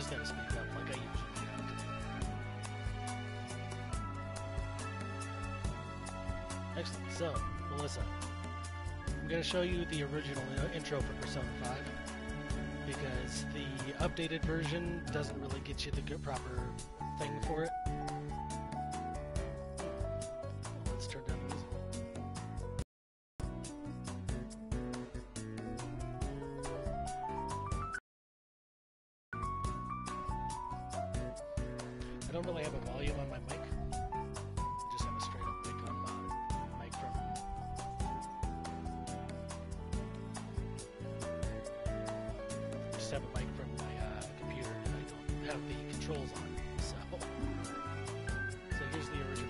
just gotta speak up like I usually do. Excellent. So, Melissa, I'm going to show you the original intro for Persona 5 because the updated version doesn't really get you the good, proper thing for it. Let's turn down the music. I don't really have a volume on my mic. I just have a straight up mic on my mic from. I just have a mic from my computer and I don't have the controls on. So here's the original.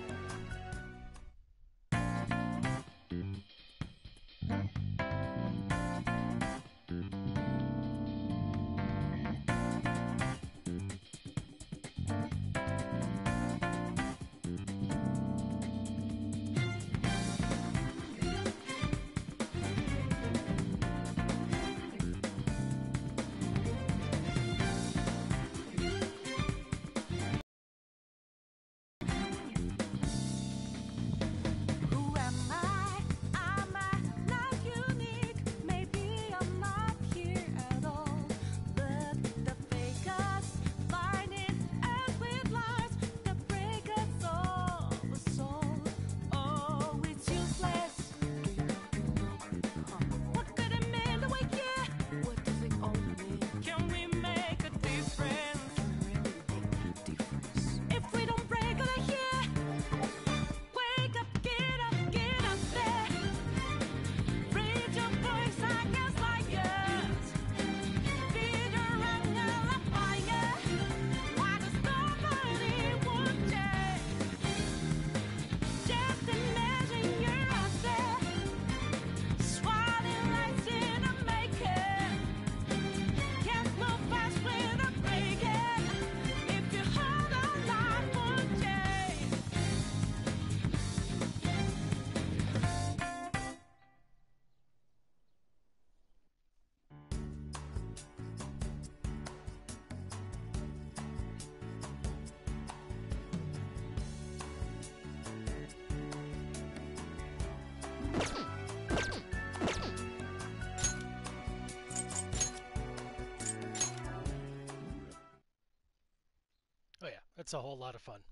Oh yeah, it's a whole lot of fun.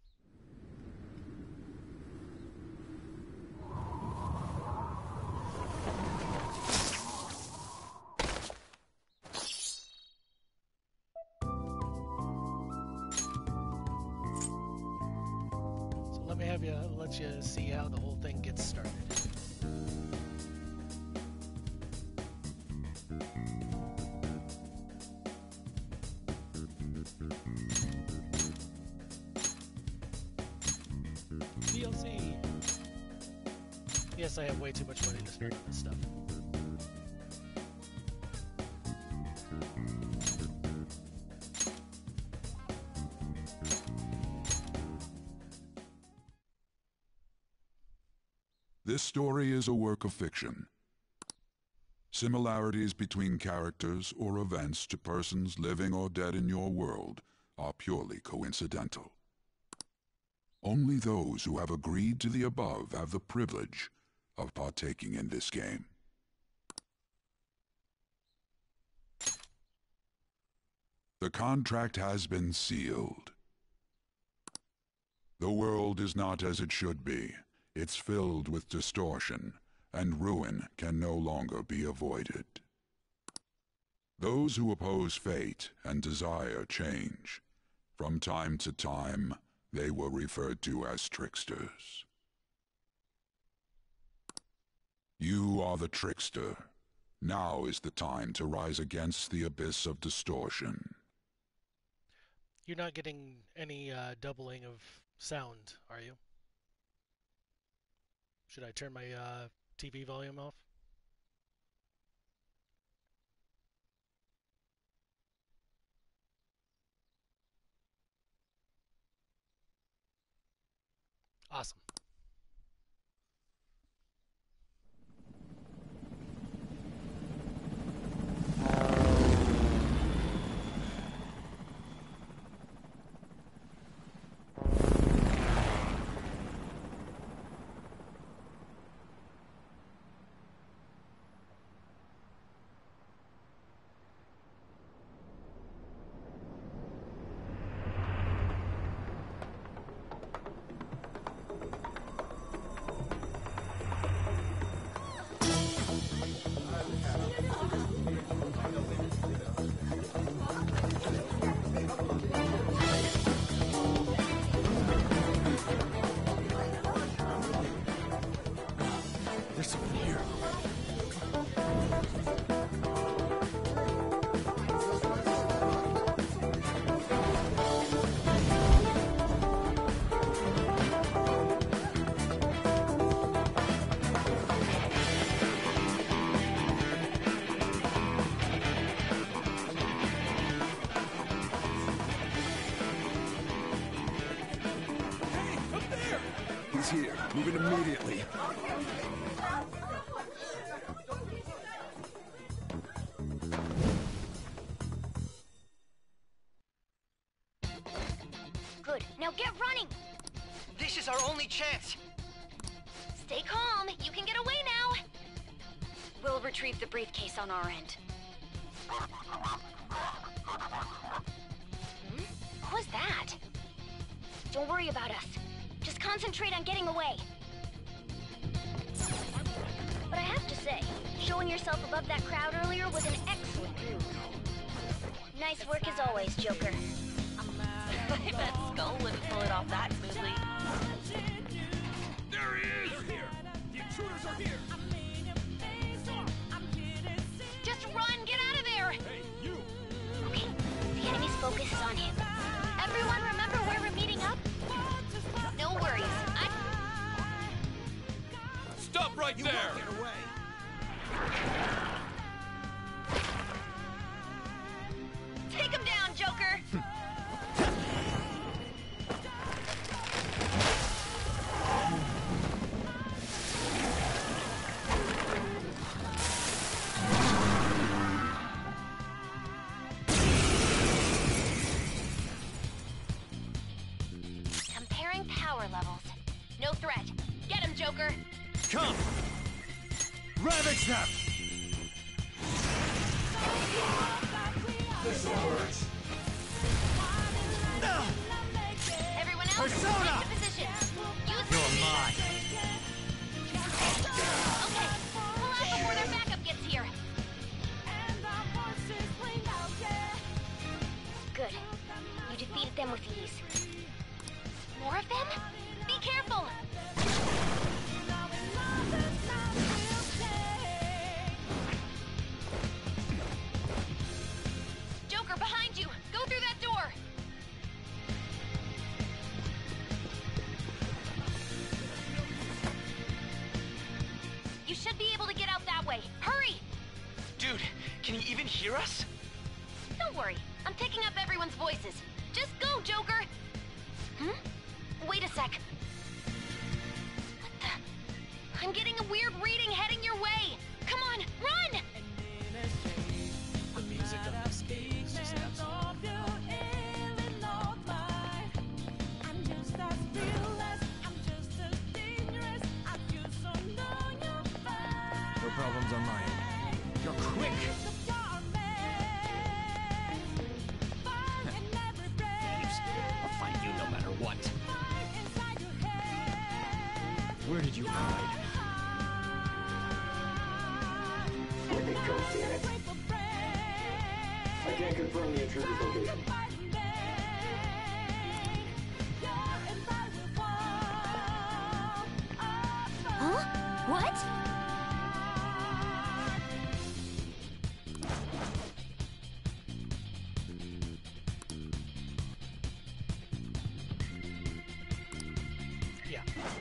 So let you see how the whole thing gets started. DLC. Yes, I have way too much money to spend on this stuff. This story is a work of fiction. Similarities between characters or events to persons living or dead in your world are purely coincidental. Only those who have agreed to the above have the privilege of partaking in this game. The contract has been sealed. The world is not as it should be. It's filled with distortion, and ruin can no longer be avoided. Those who oppose fate and desire change, from time to time, they were referred to as tricksters. You are the trickster. Now is the time to rise against the abyss of distortion. You're not getting any doubling of sound, are you? Should I turn my TV volume off? Awesome. He's here. Moving immediately. Good. Now get running! This is our only chance! Stay calm. You can get away now. We'll retrieve the briefcase on our end. What was that? Don't worry about us. Just concentrate on getting away. But I have to say, showing yourself above that crowd earlier was an excellent move. Nice work as always, Joker. I bet Skull wouldn't pull it off that smoothly. There he is! They're here! The intruders are here! Just run! Get out of there! Hey, you! Okay, the enemy's focus is on him. Everyone remember where we're meeting up? No worries. Stop right there! Get away! Take him down, Joker! Comparing power levels. No threat. Get him, Joker! Come! Ravage them! This hurts! Everyone else, Persona! take the position. Use You're mine! Okay, pull out before their backup gets here. Good. You defeated them with ease. More of them? Be careful! Joker, behind you! Go through that door! You should be able to get out that way. Hurry! Dude, can you even hear us? Don't worry. I'm picking up everyone's voices. Just go, Joker! Wait a sec. What the? I'm getting a weird reading heading your way! Come on, run! The music on this game is just absolutely No problems on my end. You're quick! I'll find you no matter what. Where did you hide? Let me go, damn it. I can't confirm the intruder's location. Huh? What? yeah.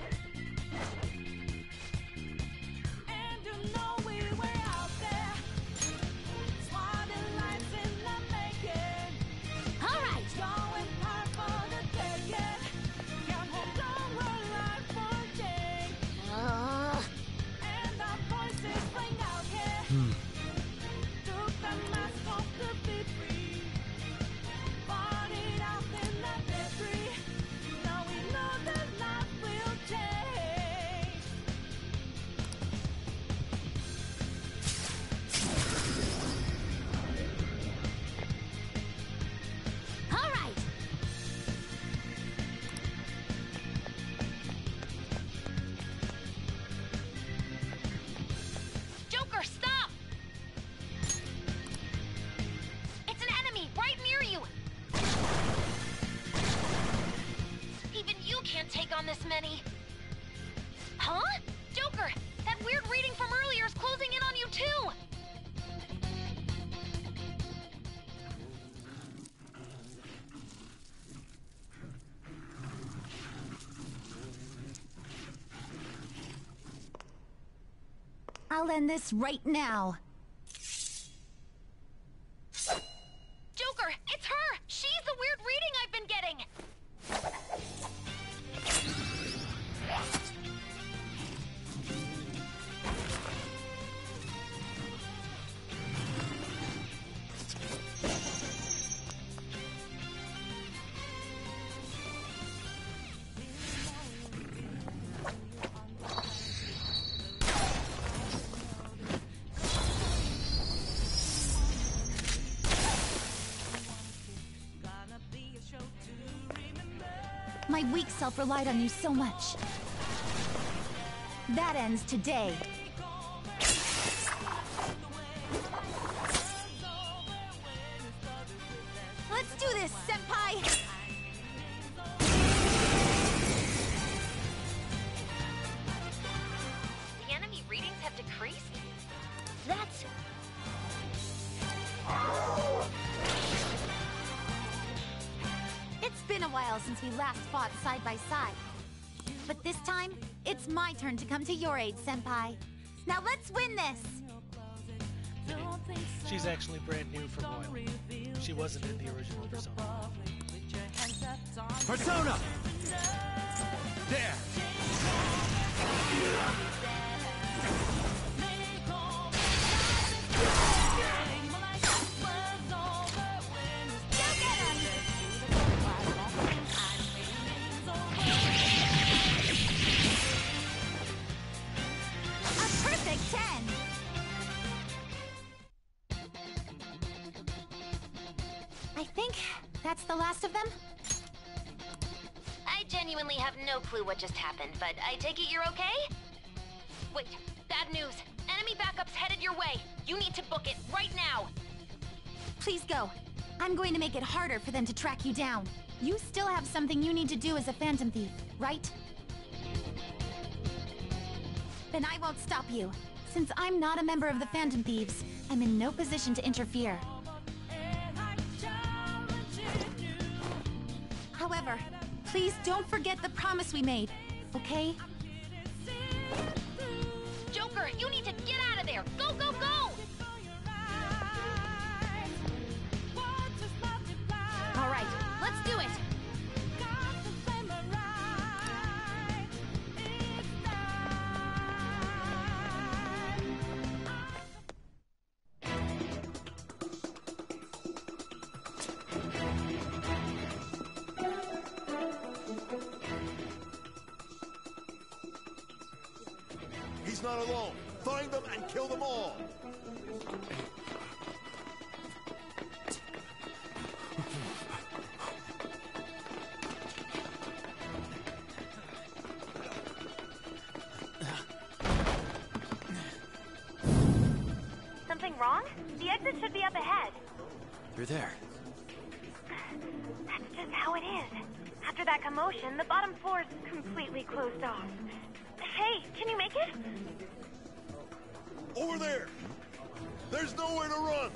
All right. All right. Joker, stop! It's an enemy right near you! Even you can't take on this many. Huh? Joker, that weird reading from earlier is closing in on you too! I'll end this right now. Joker, it's her! She's the weird reading I've been getting! My weak self relied on you so much. That ends today. Let's do this, Senpai! The enemy readings have decreased? That's... It's been a while since we last fought side by side. But this time, it's my turn to come to your aid, Senpai. Now let's win this! She's actually brand new for Royal. She wasn't in the original Persona. Persona! There! I think that's the last of them? I genuinely have no clue what just happened, but I take it you're okay? Wait, bad news. Enemy backup's headed your way. You need to book it right now. Please go. I'm going to make it harder for them to track you down. You still have something you need to do as a Phantom Thief, right? Then I won't stop you. Since I'm not a member of the Phantom Thieves, I'm in no position to interfere. However, please don't forget the promise we made, okay? Joker, you need to get out of there! Go, go, go! All right, let's do it! He's not alone. Find them and kill them all. Something wrong? The exit should be up ahead. You're there. That's just how it is. After that commotion, the bottom floor is completely closed off. Hey, can you make it? Over there. There's nowhere to run.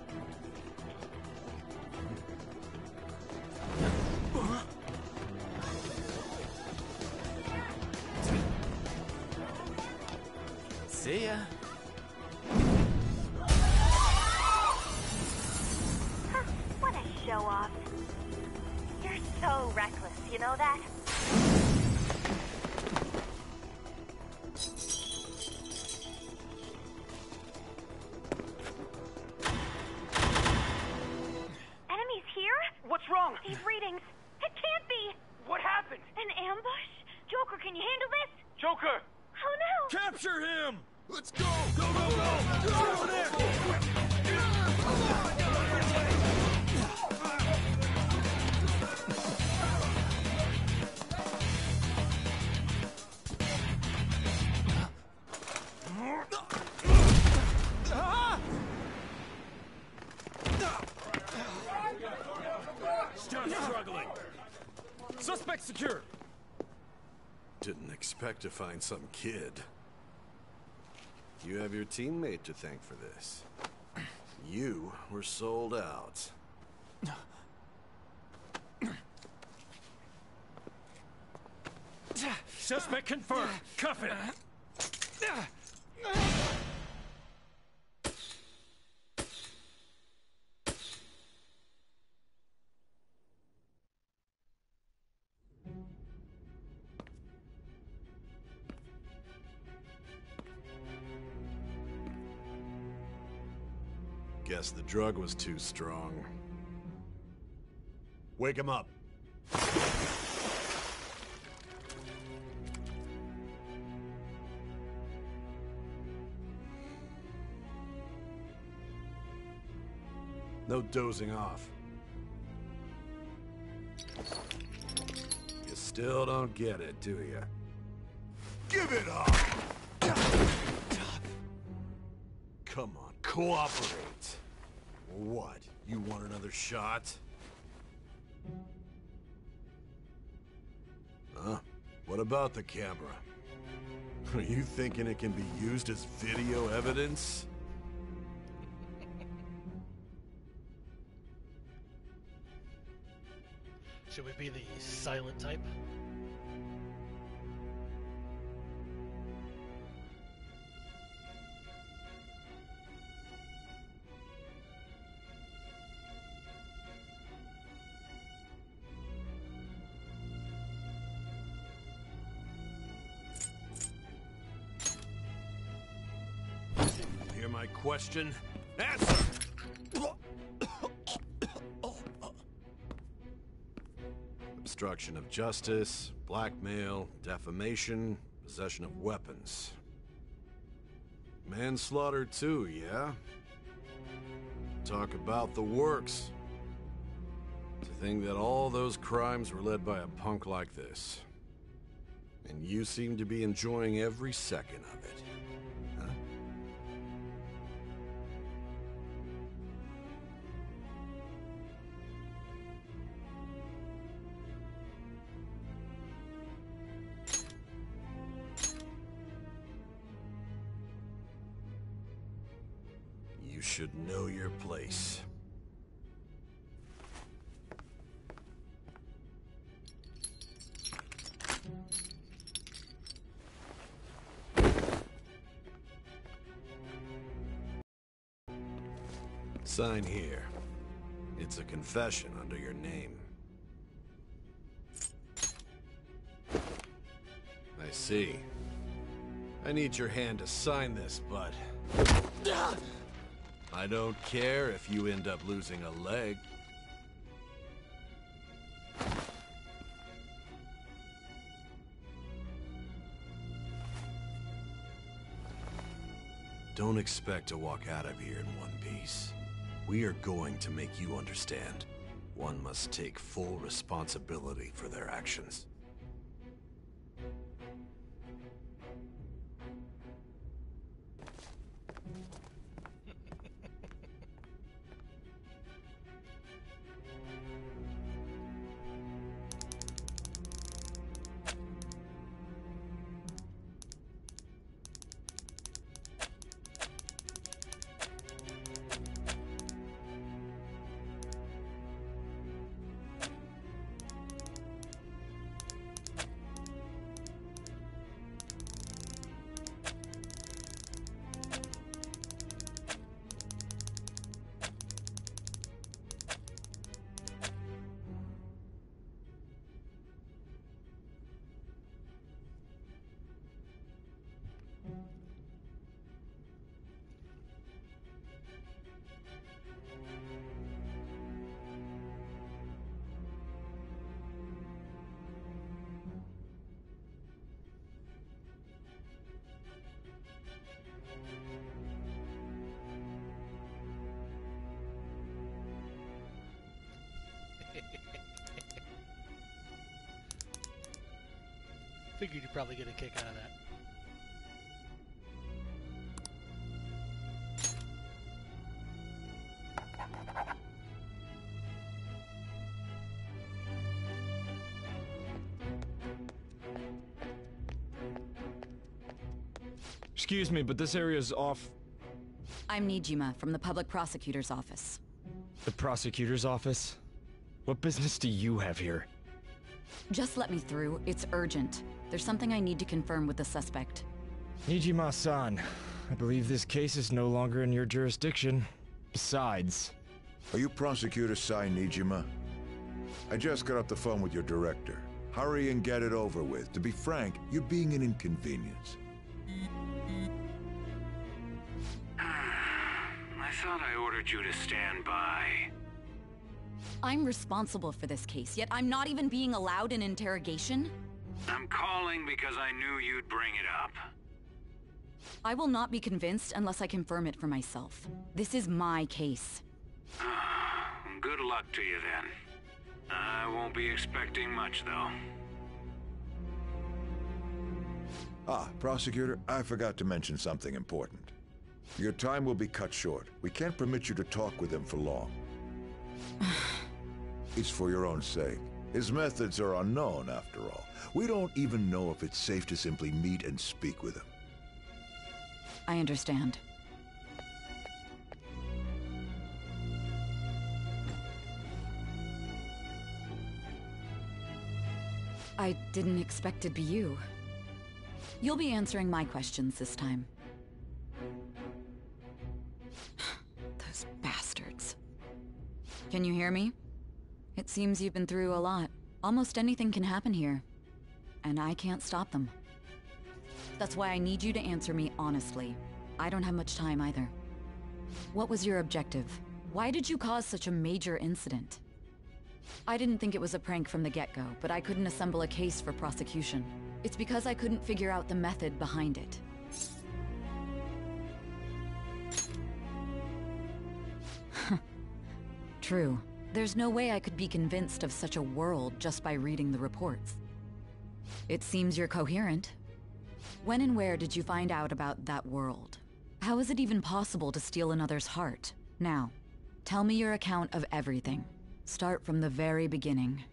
See ya. Huh, what a show-off. You're so reckless, you know that? Enemies here? What's wrong? These readings. It can't be! What happened? An ambush? Joker, can you handle this? Joker! Oh no! Capture him! Let's go. Go, go, go. Go over there. Stop struggling! Suspect secure! Didn't expect to find some kid. You have your teammate to thank for this. You were sold out. Suspect confirmed. Cuff it! Guess the drug was too strong. Wake him up. No dozing off. Guess Still don't get it, do you? Give it up! Come on, cooperate. What? You want another shot? Huh? What about the camera? Are you thinking it can be used as video evidence? Should we be the silent type? Hear my question? Answer! Obstruction of justice, blackmail, defamation, possession of weapons. Manslaughter too, yeah? Talk about the works. To think that all those crimes were led by a punk like this. And you seem to be enjoying every second of it. Huh? You should know your place. Sign here. It's a confession under your name. I see. I need your hand to sign this, but... I don't care if you end up losing a leg. Don't expect to walk out of here in one piece. We are going to make you understand. One must take full responsibility for their actions. Figured you'd probably get a kick out of that. Excuse me, but this area's off. I'm Nijima from the Public Prosecutor's Office. The prosecutor's office? What business do you have here? Just let me through. It's urgent. There's something I need to confirm with the suspect. Nijima-san, I believe this case is no longer in your jurisdiction. Besides... Are you Prosecutor Sai Nijima? I just got off the phone with your director. Hurry and get it over with. To be frank, you're being an inconvenience. I thought I ordered you to stand by. I'm responsible for this case, yet I'm not even being allowed an interrogation? I'm calling because I knew you'd bring it up. I will not be convinced unless I confirm it for myself. This is my case. Good luck to you then. I won't be expecting much, though. Ah, Prosecutor, I forgot to mention something important. Your time will be cut short. We can't permit you to talk with him for long. It's for your own sake. His methods are unknown, after all. We don't even know if it's safe to simply meet and speak with him. I understand. I didn't expect it'd be you. You'll be answering my questions this time. Those bastards. Can you hear me? It seems you've been through a lot. Almost anything can happen here. And I can't stop them. That's why I need you to answer me honestly. I don't have much time either. What was your objective? Why did you cause such a major incident? I didn't think it was a prank from the get-go, but I couldn't assemble a case for prosecution. It's because I couldn't figure out the method behind it. True. There's no way I could be convinced of such a world just by reading the reports. It seems you're coherent. When and where did you find out about that world? How is it even possible to steal another's heart? Now, tell me your account of everything. Start from the very beginning.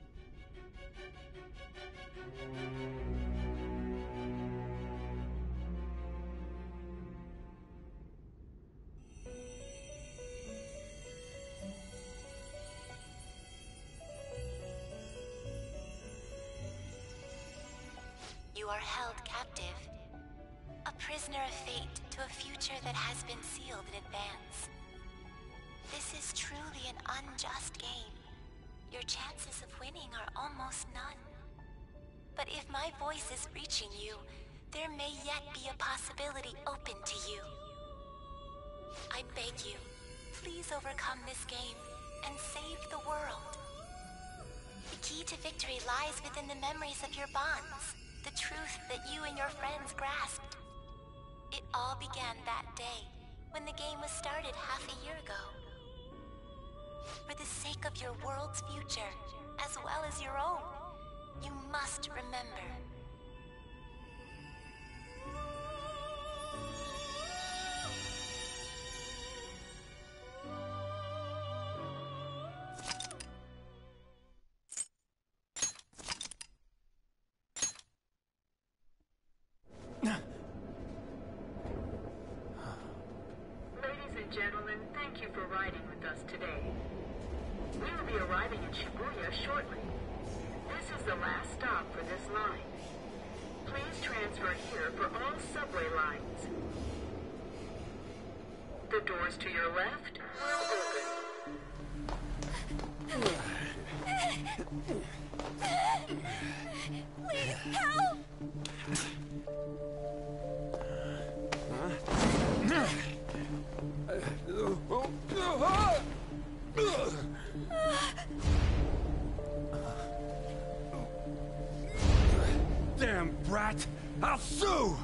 You are held captive. A prisoner of fate to a future that has been sealed in advance. This is truly an unjust game. Your chances of winning are almost none. But if my voice is reaching you, there may yet be a possibility open to you. I beg you, please overcome this game and save the world. The key to victory lies within the memories of your bonds, the truth that you and your friends grasped. It all began that day, when the game was started half a year ago. For the sake of your world's future, as well as your own, you must remember. Ladies and gentlemen, thank you for riding with us today. We will be arriving in Shibuya shortly. This is the last stop for this line. Please transfer here for all subway lines. The doors to your left will open. Please help! Damn brat! I'll sue!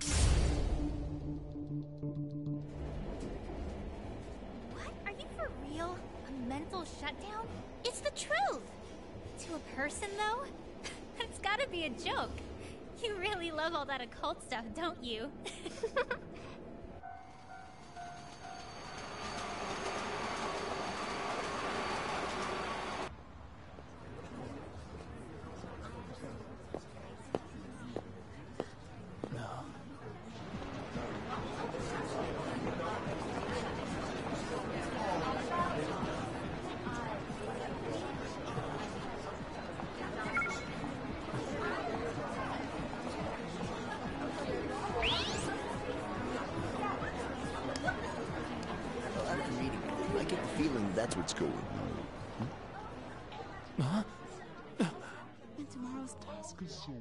What? Are you for real? A mental shutdown? It's the truth! To a person, though? That's gotta be a joke. You really love all that occult stuff, don't you? That's what's going on. Huh? And tomorrow's task is so...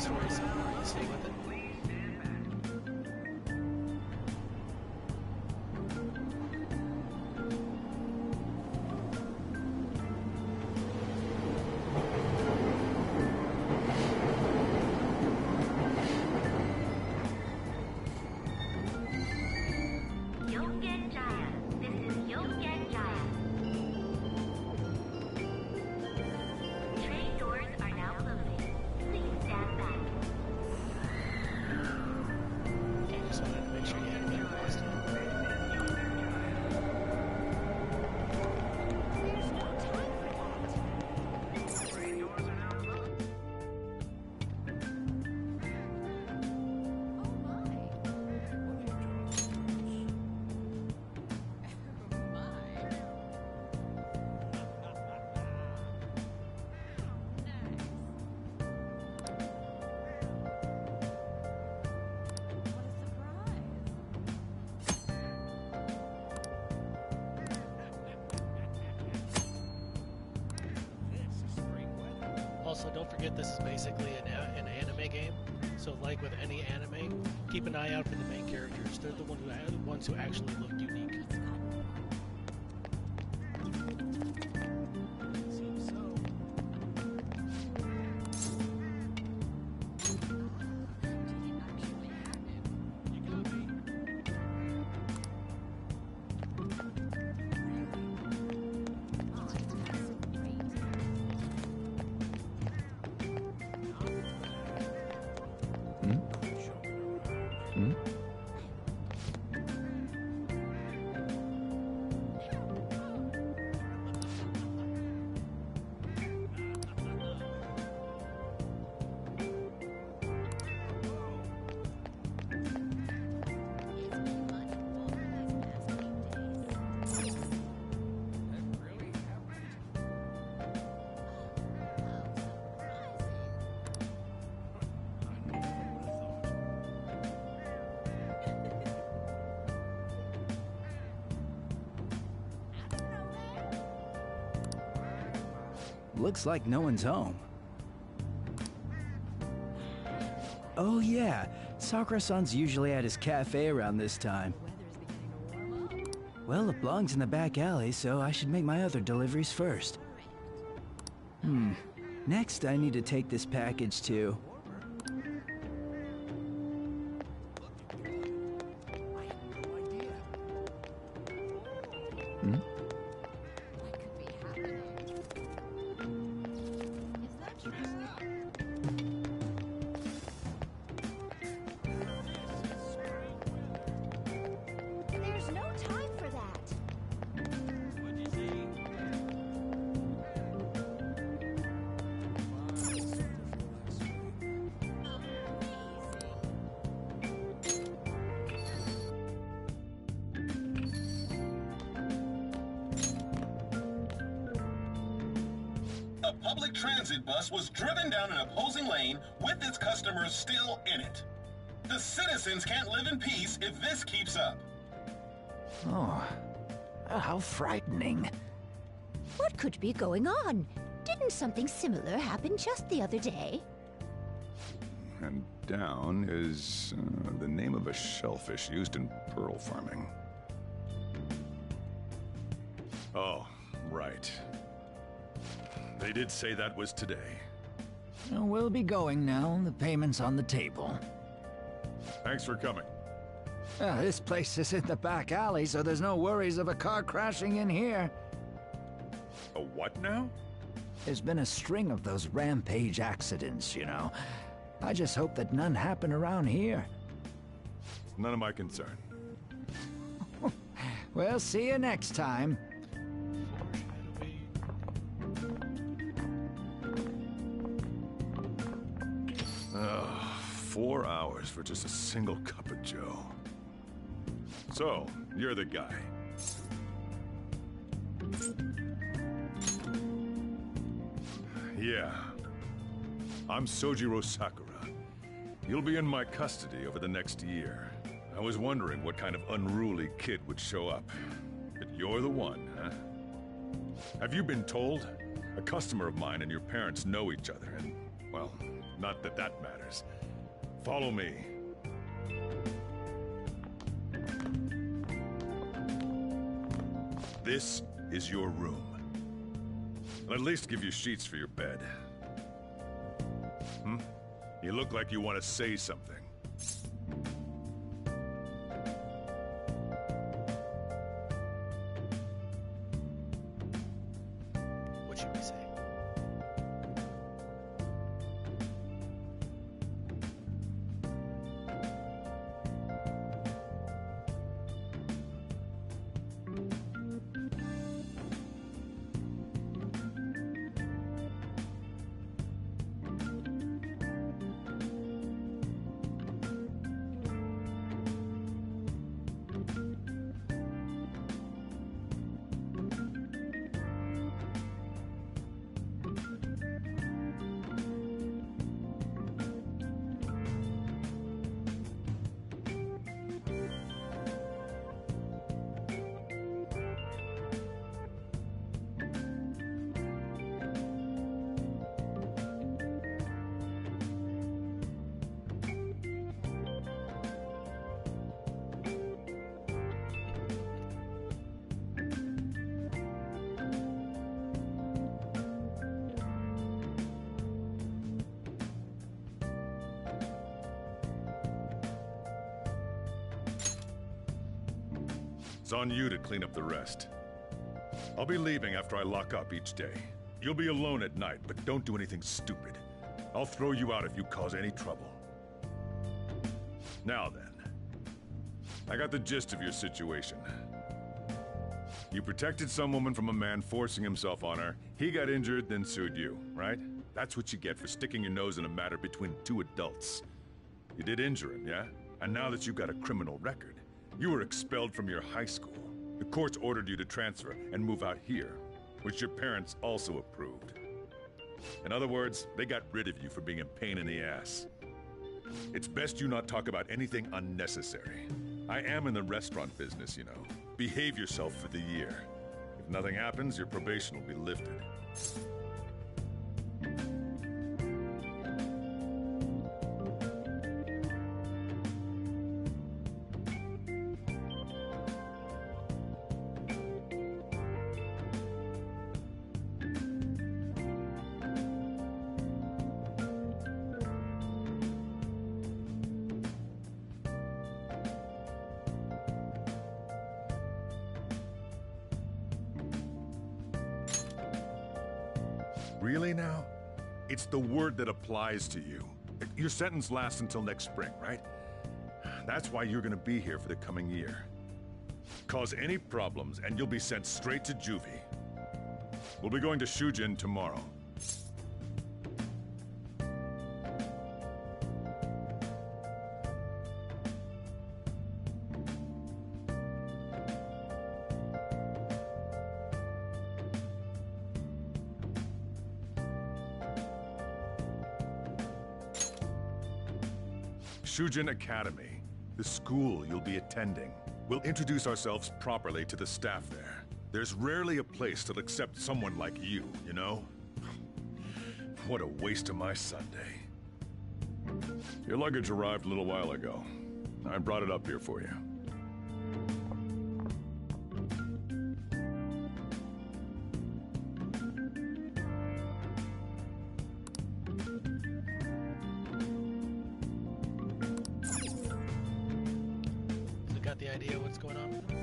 story so far. You stay with it. Also, don't forget this is basically an anime game, so like with any anime, keep an eye out for the main characters. They're the ones who actually look unique. Looks like no one's home. Oh yeah, Sakura-san's usually at his cafe around this time. Well, it belongs in the back alley, so I should make my other deliveries first. Next, I need to take this package to... A public transit bus was driven down an opposing lane with its customers still in it. The citizens can't live in peace if this keeps up. Oh, how frightening. What could be going on? Didn't something similar happen just the other day? And down is the name of a shellfish used in pearl farming. Oh, right. They did say that was today. We'll be going now. The payment's on the table. Thanks for coming. This place is in the back alley, so there's no worries of a car crashing in here. A what now? There's been a string of those rampage accidents, you know. I just hope that none happen around here. None of my concern. We'll see you next time. Ugh, 4 hours for just a single cup of joe. So, you're the guy. Yeah. I'm Sojiro Sakura. You'll be in my custody over the next year. I was wondering what kind of unruly kid would show up. But you're the one, huh? Have you been told? A customer of mine and your parents know each other, and, well, Not that that matters. Follow me. This is your room. I'll at least give you sheets for your bed. You look like you want to say something. What should we say? It's on you to clean up the rest. I'll be leaving after I lock up each day. You'll be alone at night, but don't do anything stupid. I'll throw you out if you cause any trouble. Now then, I got the gist of your situation. You protected some woman from a man forcing himself on her. He got injured, then sued you, right? That's what you get for sticking your nose in a matter between two adults. You did injure him, yeah? And now that you've got a criminal record, you were expelled from your high school. The courts ordered you to transfer and move out here, which your parents also approved. In other words, they got rid of you for being a pain in the ass. It's best you not talk about anything unnecessary. I am in the restaurant business, you know. Behave yourself for the year. If nothing happens, your probation will be lifted. Really now? It's the word that applies to you. Your sentence lasts until next spring, right? That's why you're gonna be here for the coming year. Cause any problems and you'll be sent straight to juvie. We'll be going to Shujin tomorrow. Shujin Academy, the school you'll be attending. We'll introduce ourselves properly to the staff there. There's rarely a place that'll accept someone like you, you know? What a waste of my Sunday. Your luggage arrived a little while ago. I brought it up here for you. The idea of what's going on with them?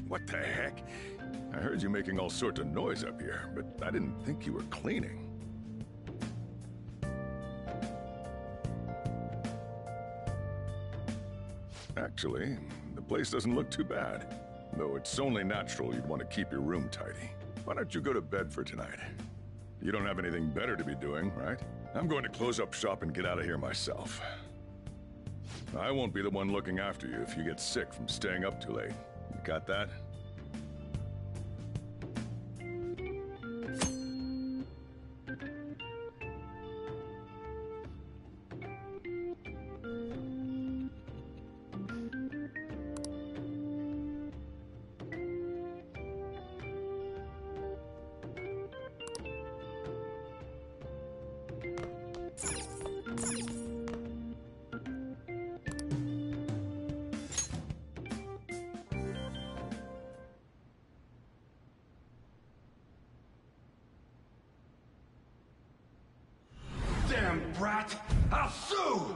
What the heck? I heard you making all sorts of noise up here, but I didn't think you were cleaning. Actually, the place doesn't look too bad. Though it's only natural you'd want to keep your room tidy. Why don't you go to bed for tonight? You don't have anything better to be doing, right? I'm going to close up shop and get out of here myself. I won't be the one looking after you if you get sick from staying up too late. You got that? Damn brat! I'll sue!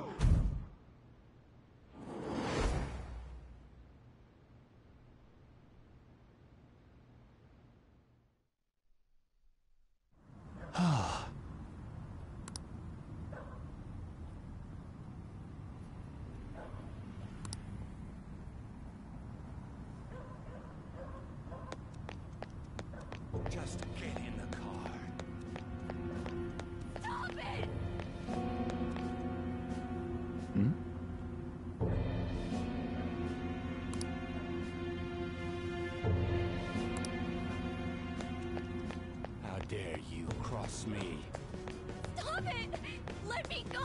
Just get in the car. Stop it! Hmm? How dare you cross me? Stop it! Let me go!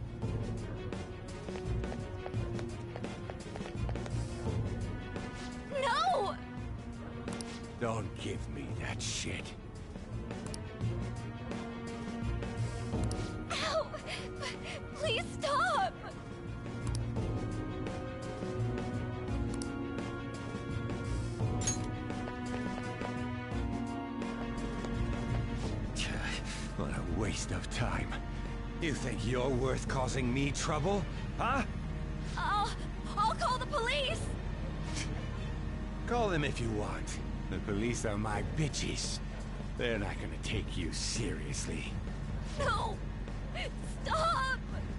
No! Don't give me that shit. Ow! Please stop! What a waste of time. You think you're worth causing me trouble? Huh? I'll call the police! Call them if you want. The police are my bitches. They're not gonna take you seriously. No! Stop!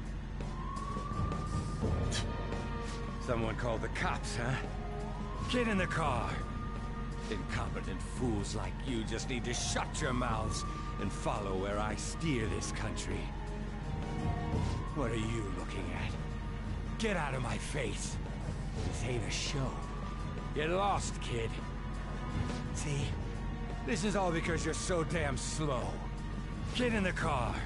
Someone called the cops, huh? Get in the car! Incompetent fools like you just need to shut your mouths and follow where I steer this country. What are you looking at? Get out of my face! This ain't a show. Get lost, kid. See? This is all because you're so damn slow. Get in the car!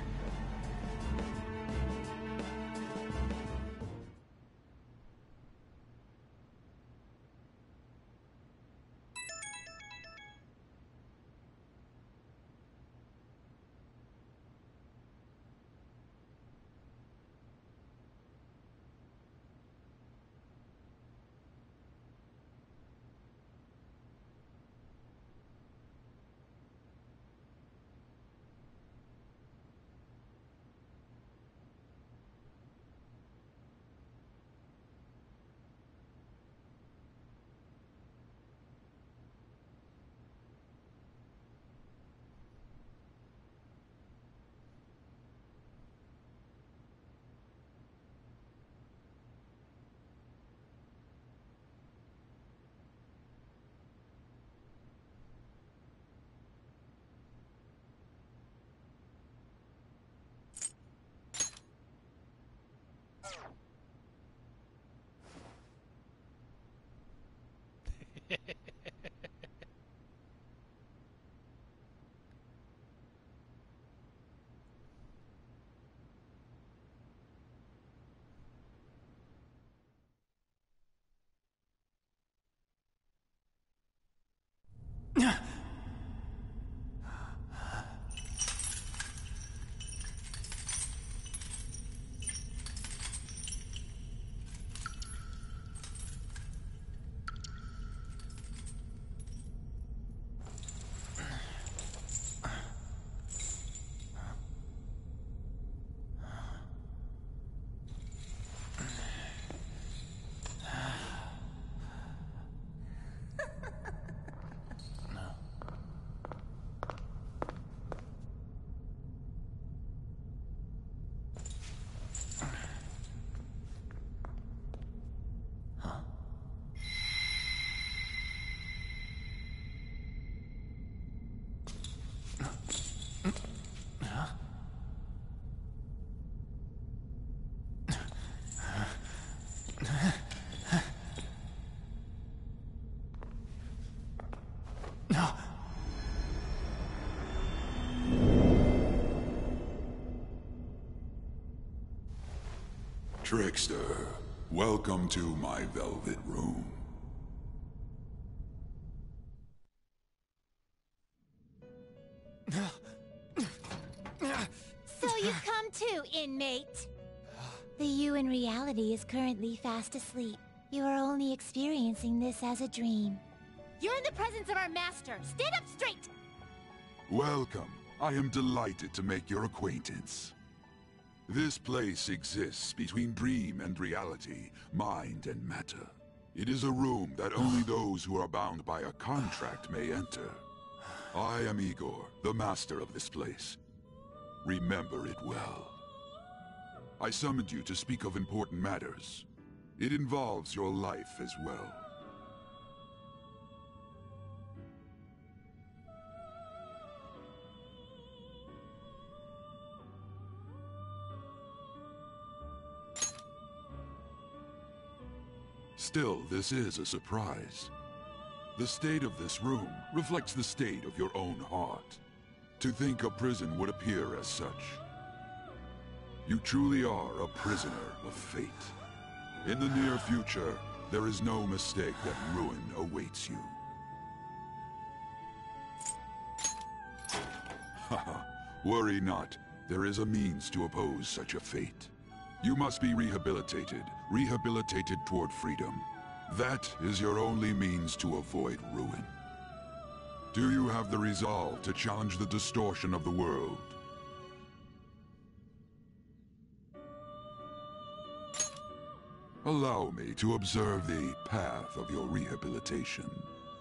Trickster, welcome to my velvet room. So you've come too, inmate. The you in reality is currently fast asleep. You are only experiencing this as a dream. You're in the presence of our master. Stand up straight! Welcome. I am delighted to make your acquaintance. This place exists between dream and reality, mind and matter. It is a room that only those who are bound by a contract may enter. I am Igor, the master of this place. Remember it well. I summoned you to speak of important matters. It involves your life as well. Still, this is a surprise. The state of this room reflects the state of your own heart. To think a prison would appear as such. You truly are a prisoner of fate. In the near future, there is no mistake that ruin awaits you. Haha, worry not. There is a means to oppose such a fate. You must be rehabilitated toward freedom. That is your only means to avoid ruin. Do you have the resolve to challenge the distortion of the world? Allow me to observe the path of your rehabilitation.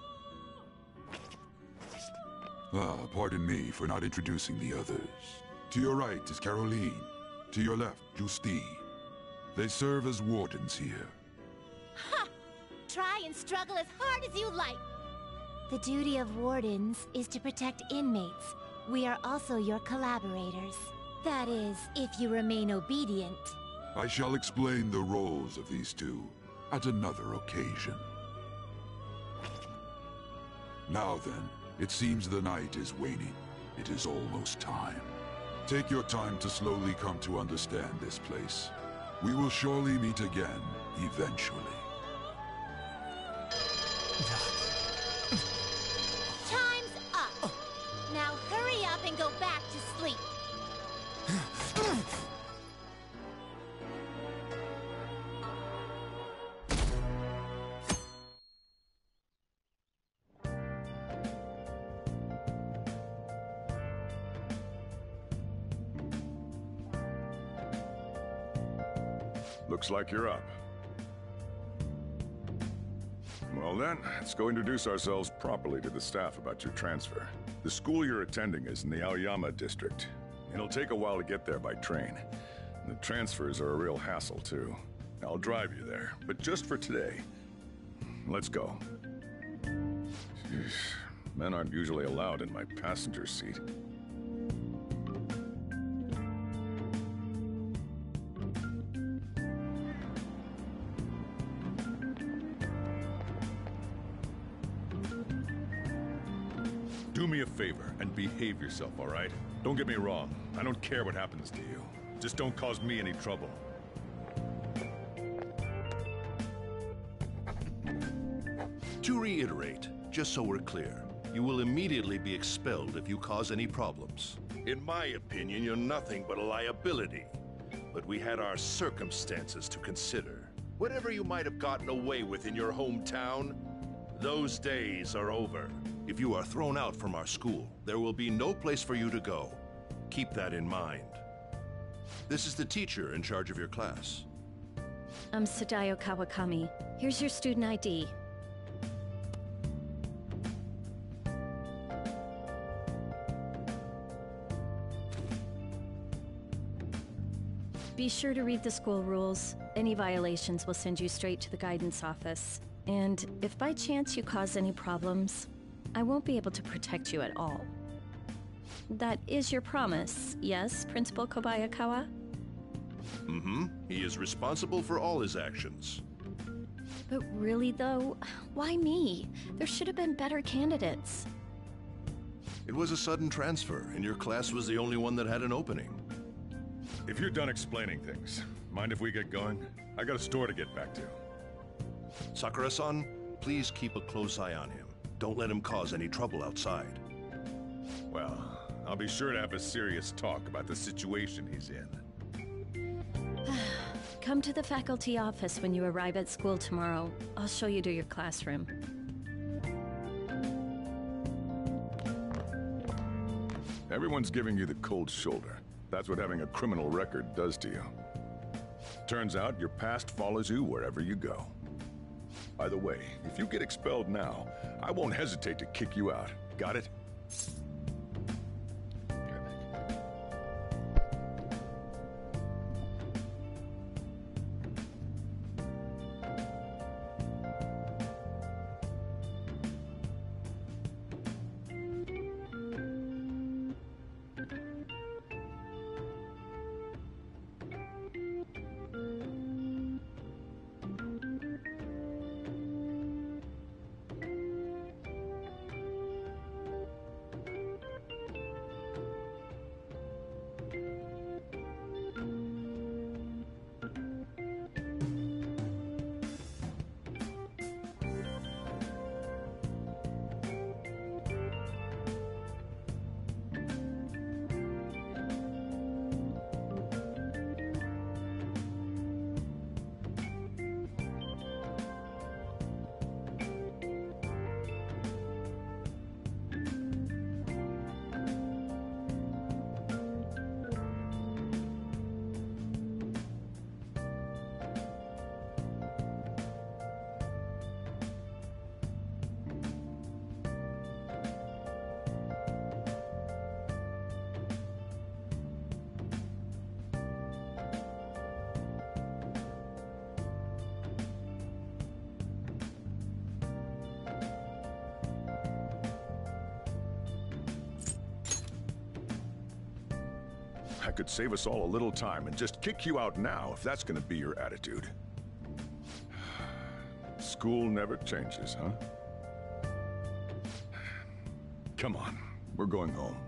Pardon me for not introducing the others. To your right is Caroline. To your left, Justine. They serve as wardens here. Ha! Try and struggle as hard as you like. The duty of wardens is to protect inmates. We are also your collaborators. That is, if you remain obedient. I shall explain the roles of these two at another occasion. Now then, it seems the night is waning. It is almost time. Take your time to slowly come to understand this place. We will surely meet again, eventually. Time's up! Now hurry up and go back to sleep. Looks like you're up. Well then, let's go introduce ourselves properly to the staff about your transfer. The school you're attending is in the Aoyama district. It'll take a while to get there by train. The transfers are a real hassle too. I'll drive you there, but just for today. Let's go. Jeez, men aren't usually allowed in my passenger seat. Do me a favor and behave yourself, all right? Don't get me wrong. I don't care what happens to you. Just don't cause me any trouble. To reiterate, just so we're clear, you will immediately be expelled if you cause any problems. In my opinion, you're nothing but a liability. But we had our circumstances to consider. Whatever you might have gotten away with in your hometown, those days are over. If you are thrown out from our school, there will be no place for you to go. Keep that in mind. This is the teacher in charge of your class. I'm Sadayo Kawakami. Here's your student ID. Be sure to read the school rules. Any violations will send you straight to the guidance office. And if by chance you cause any problems, I won't be able to protect you at all. That is your promise, yes, Principal Kobayakawa? Mm-hmm. He is responsible for all his actions. But really though, why me? There should have been better candidates. It was a sudden transfer, and your class was the only one that had an opening. If you're done explaining things, mind if we get going? I got a store to get back to. Sakura-san, please keep a close eye on him. Don't let him cause any trouble outside. Well, I'll be sure to have a serious talk about the situation he's in. Come to the faculty office when you arrive at school tomorrow. I'll show you to your classroom. Everyone's giving you the cold shoulder. That's what having a criminal record does to you. Turns out your past follows you wherever you go. By the way, if you get expelled now, I won't hesitate to kick you out. Got it? I could save us all a little time and just kick you out now if that's gonna be your attitude. School never changes, huh? Come on, we're going home.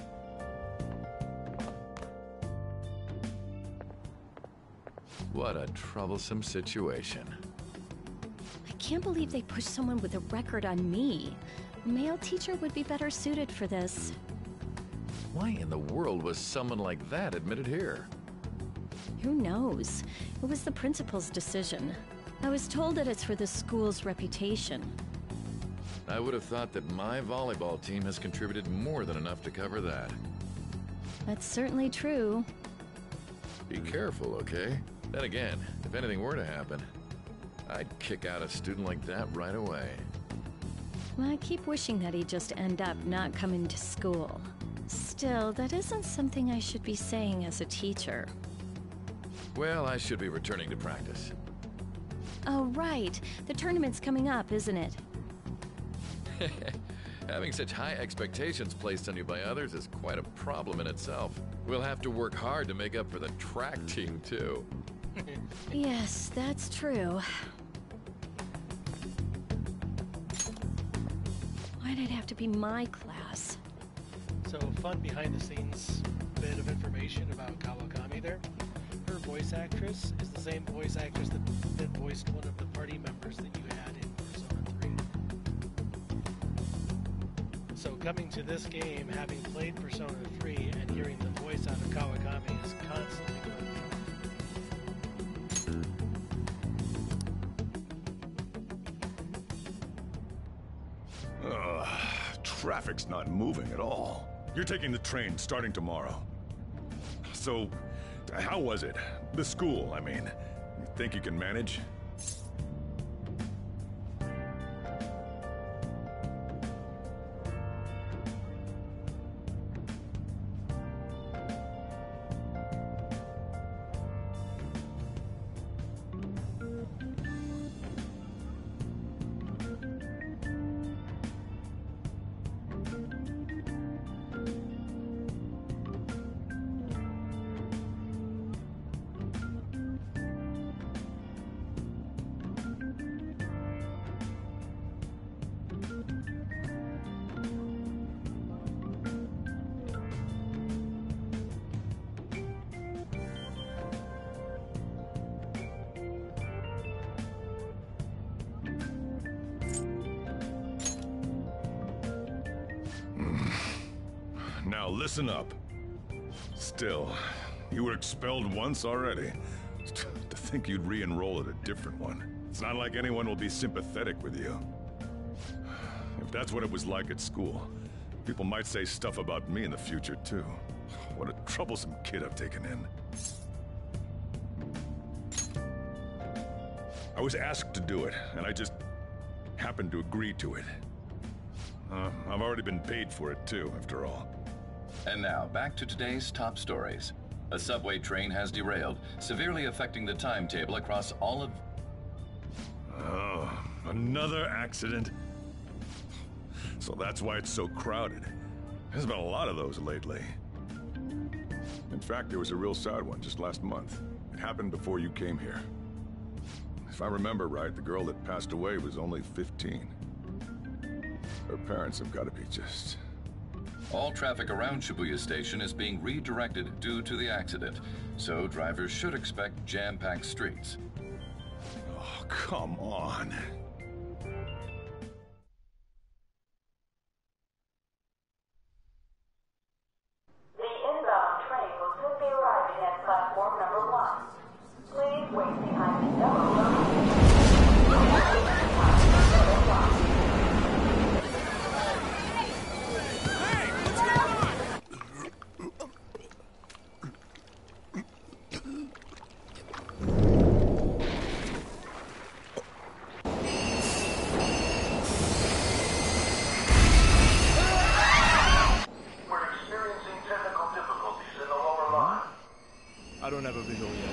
What a troublesome situation. I can't believe they pushed someone with a record on me. A male teacher would be better suited for this. Why in the world was someone like that admitted here? Who knows? It was the principal's decision. I was told that it's for the school's reputation. I would have thought that my volleyball team has contributed more than enough to cover that. That's certainly true. Be careful, okay? Then again, if anything were to happen, I'd kick out a student like that right away. Well, I keep wishing that he'd just end up not coming to school. Still, that isn't something I should be saying as a teacher. Well, I should be returning to practice. Oh, right. The tournament's coming up, isn't it? Having such high expectations placed on you by others is quite a problem in itself. We'll have to work hard to make up for the track team, too. Yes, that's true. Why'd it have to be my class? So, fun behind-the-scenes bit of information about Kawakami there. Her voice actress is the same voice actress that voiced one of the party members that you had in Persona 3. So, coming to this game, having played Persona 3 and hearing the voice out of Kawakami is constantly Ugh, traffic's not moving at all. You're taking the train starting tomorrow. So, how was it? The school, I mean. You think you can manage? Now listen up. Still, you were expelled once already. To think you'd re-enroll at a different one. It's not like anyone will be sympathetic with you. If that's what it was like at school, people might say stuff about me in the future, too. What a troublesome kid I've taken in. I was asked to do it, and I just happened to agree to it. I've already been paid for it, too, after all. And now, back to today's top stories. A subway train has derailed, severely affecting the timetable across all of... Oh, another accident? So that's why it's so crowded. There's been a lot of those lately. In fact, there was a real sad one just last month. It happened before you came here. If I remember right, the girl that passed away was only 15. Her parents have got to be just... All traffic around Shibuya Station is being redirected due to the accident, so drivers should expect jam-packed streets. Oh, come on. The inbound train will soon be arriving at platform number 1. Please wait behind the yellow line. I don't have a visual yet.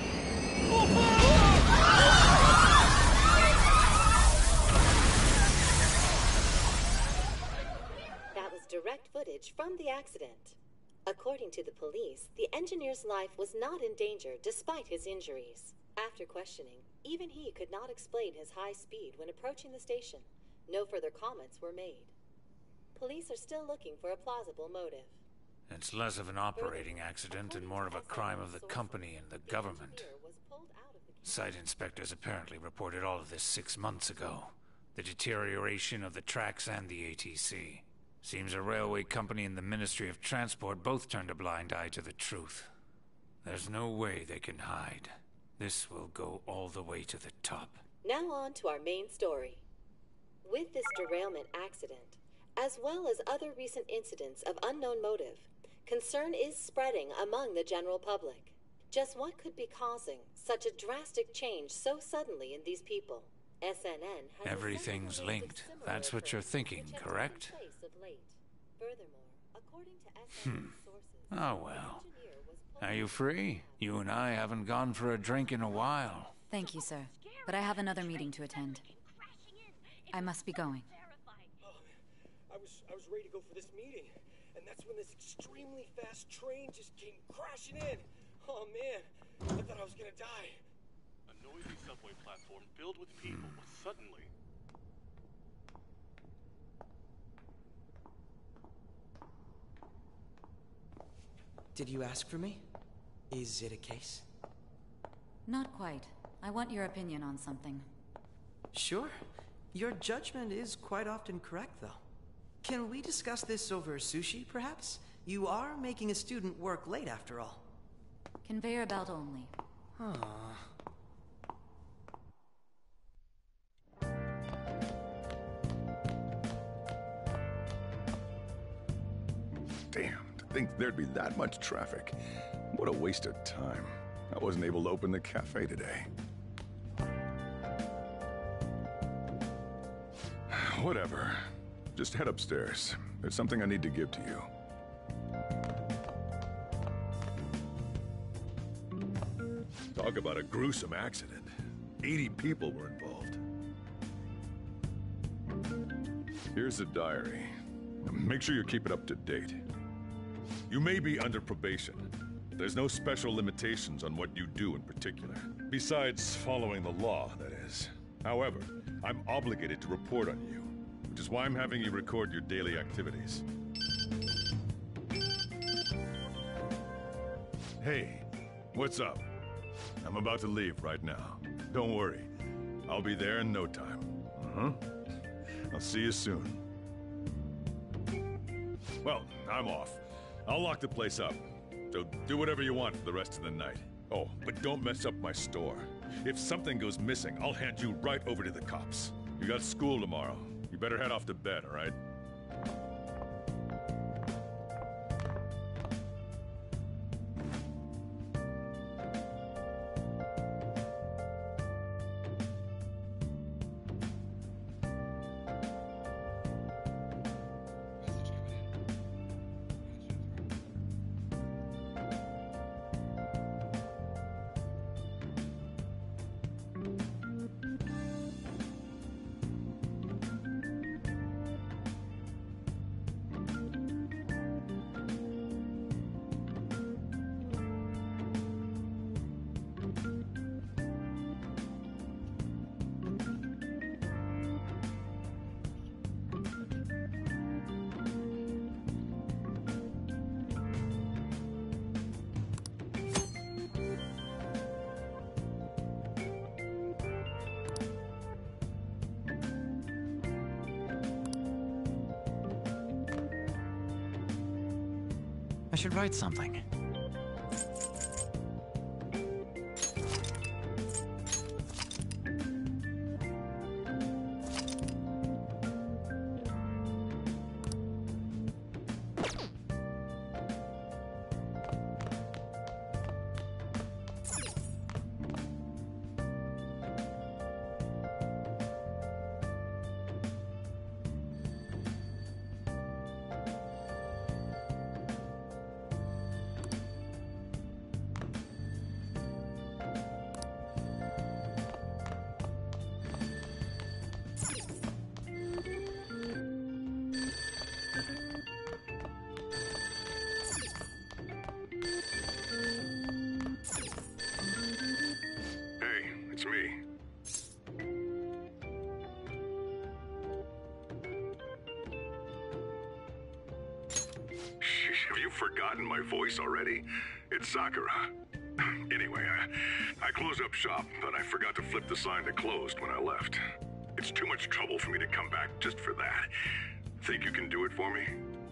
That was direct footage from the accident. According to the police, the engineer's life was not in danger despite his injuries. After questioning, even he could not explain his high speed when approaching the station. No further comments were made. Police are still looking for a plausible motive. It's less of an operating accident and more of a crime of the company and the government. Site inspectors apparently reported all of this 6 months ago. The deterioration of the tracks and the ATC. Seems a railway company and the Ministry of Transport both turned a blind eye to the truth. There's no way they can hide. This will go all the way to the top. Now on to our main story. With this derailment accident, as well as other recent incidents of unknown motive, concern is spreading among the general public. Just what could be causing such a drastic change so suddenly in these people? SNN has Everything's linked. That's what you're thinking, correct? Furthermore, according to SNN sources, Oh well. Are you free? You and I haven't gone for a drink in a while. Thank you, sir. But I have another meeting to attend. I must be going. I was ready to go for this meeting, and that's when this extremely fast train just came crashing in. Oh man, I thought I was gonna die. A noisy subway platform filled with people was suddenly... Did you ask for me? Is it a case? Not quite. I want your opinion on something. Sure. Your judgment is quite often correct, though. Can we discuss this over sushi, perhaps? You are making a student work late, after all. Conveyor belt only. Damn, to think there'd be that much traffic. What a waste of time. I wasn't able to open the cafe today. Whatever. Just head upstairs. There's something I need to give to you. Talk about a gruesome accident. 80 people were involved. Here's the diary. Make sure you keep it up to date. You may be under probation. There's no special limitations on what you do in particular. Besides following the law, that is. However, I'm obligated to report on you, which is why I'm having you record your daily activities. Hey, what's up? I'm about to leave right now. Don't worry. I'll be there in no time. I'll see you soon. Well, I'm off. I'll lock the place up. So do whatever you want for the rest of the night. Oh, but don't mess up my store. If something goes missing, I'll hand you right over to the cops. You got school tomorrow. You better head off to bed, all right? I should write something. It's me. Have you forgotten my voice already? It's Sakura. Anyway, I closed up shop, but I forgot to flip the sign to closed when I left. It's too much trouble for me to come back just for that. Think you can do it for me?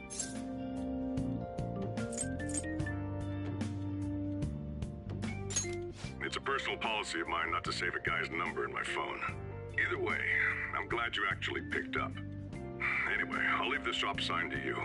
It's a personal policy of mine not to save a guy's number in my phone. Either way, I'm glad you actually picked up. Anyway, I'll leave the shop sign to you.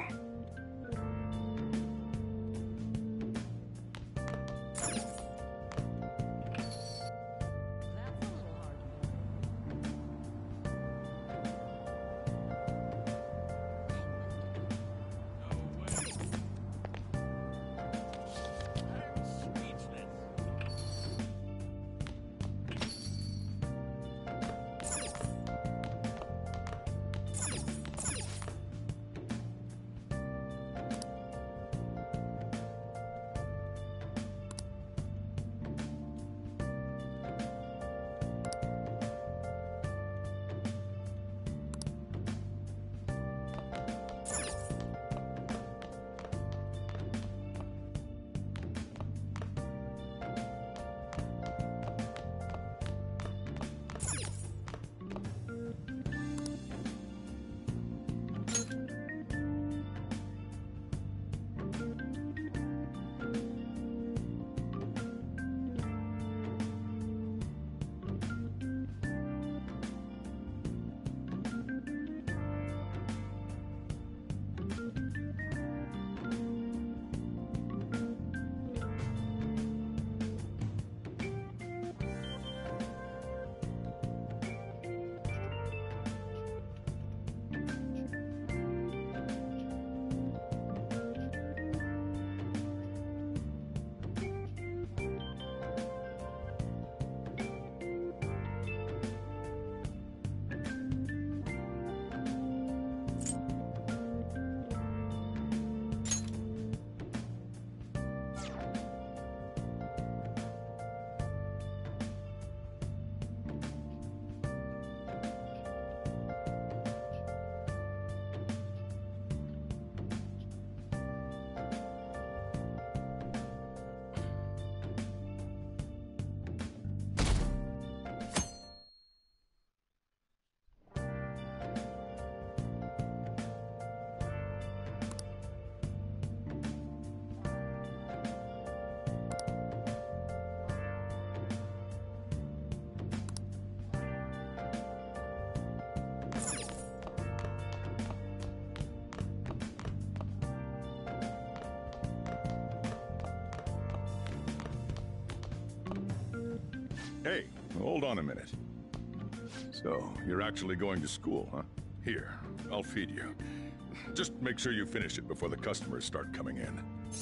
Hey, hold on a minute. So, you're actually going to school, huh? Here, I'll feed you. Just make sure you finish it before the customers start coming in.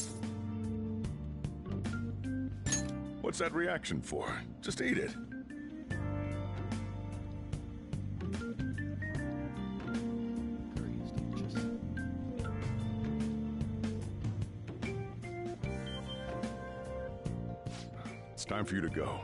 What's that reaction for? Just eat it. It's time for you to go.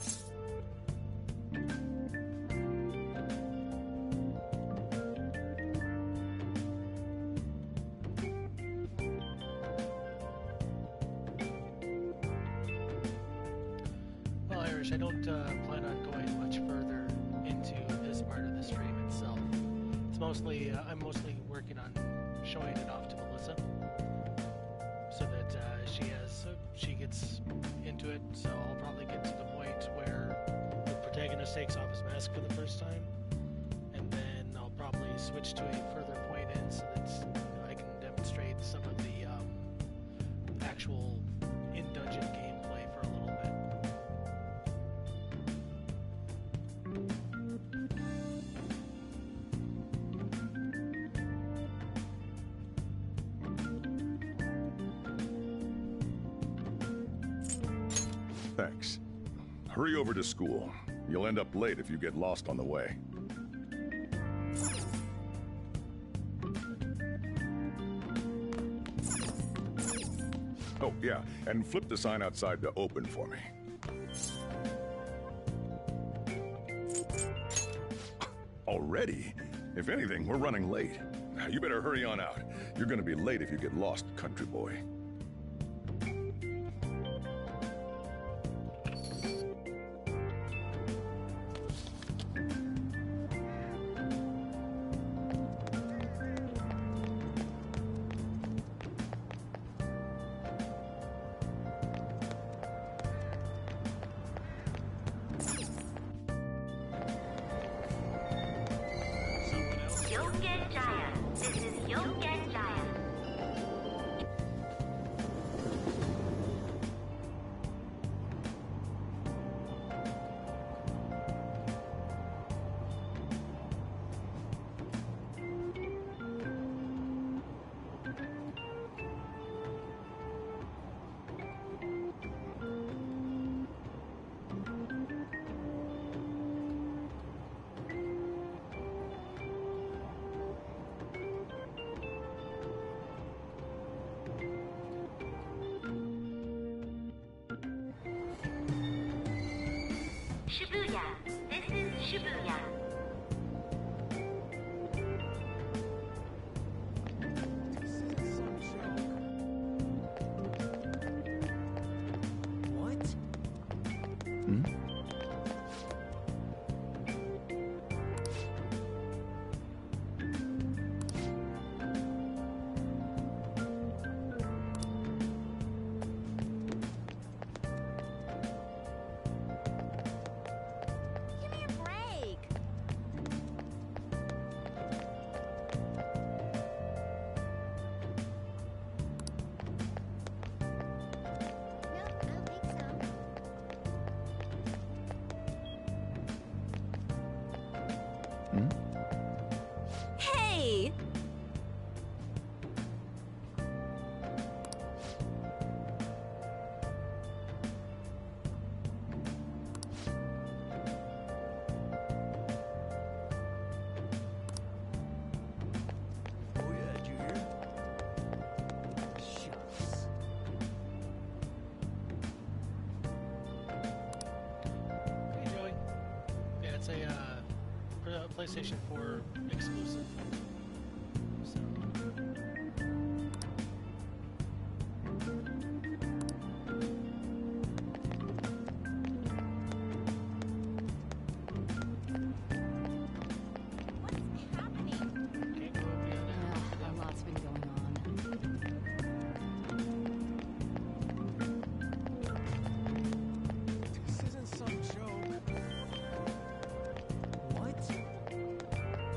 Well, Irish, I don't plan on going much further into this part of the stream itself. It's mostly, I'm mostly working on showing it off to Melissa, so that she gets into it. So I'll probably get to the point where the protagonist takes off his mask for the first time, and then I'll probably switch to a further point in so that I can demonstrate some of the actual in-dungeon gameplay for a little bit. Thanks. Hurry over to school. You'll end up late if you get lost on the way. Oh, yeah, and flip the sign outside to open for me. Already? If anything, we're running late. You better hurry on out. You're gonna be late if you get lost, country boy. Shibuya. This is Shibuya. What? Hey! Oh yeah, did you hear? Shucks. Hey, Joey. Yeah, it's a PlayStation 4 exclusive. So. A lot's been going on. This isn't some joke. What?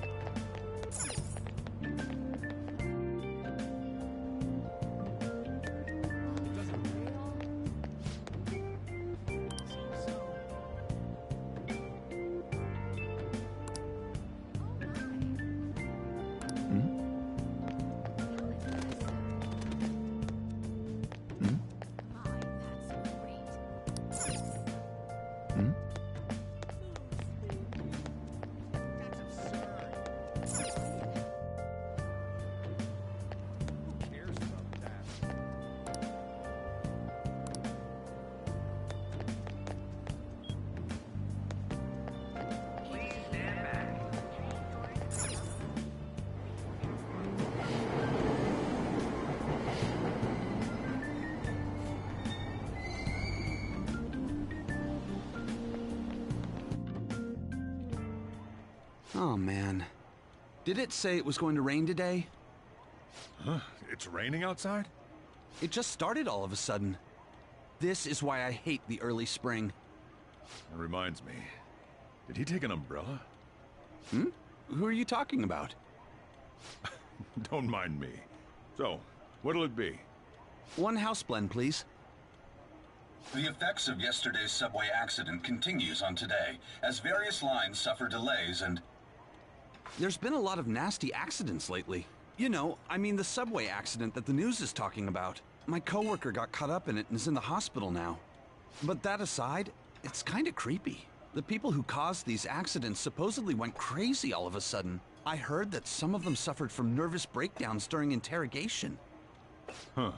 Oh, man. Did it say it was going to rain today? Huh? It's raining outside? It just started all of a sudden. This is why I hate the early spring. That reminds me. Did he take an umbrella? Hmm? Who are you talking about? Don't mind me. So, what'll it be? 1 house blend, please. The effects of yesterday's subway accident continues on today, as various lines suffer delays and... There's been a lot of nasty accidents lately. You know, I mean the subway accident that the news is talking about. My coworker got caught up in it and is in the hospital now. But that aside, it's kinda creepy. The people who caused these accidents supposedly went crazy all of a sudden. I heard that some of them suffered from nervous breakdowns during interrogation. Huh.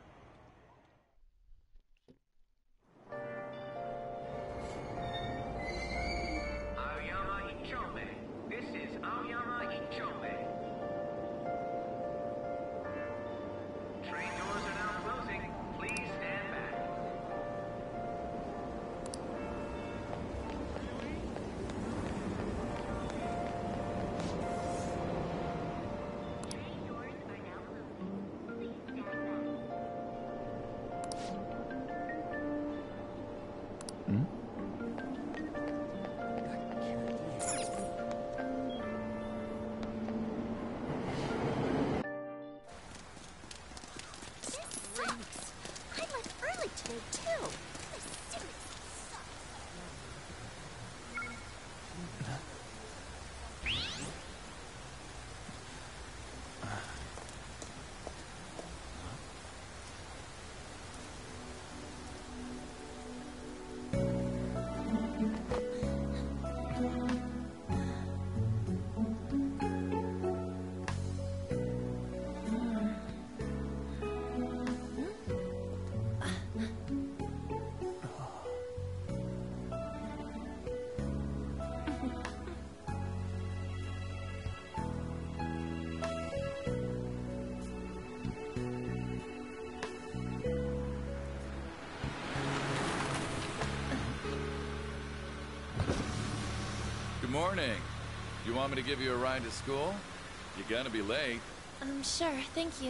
Good morning. You want me to give you a ride to school? You're gonna be late. Sure, thank you.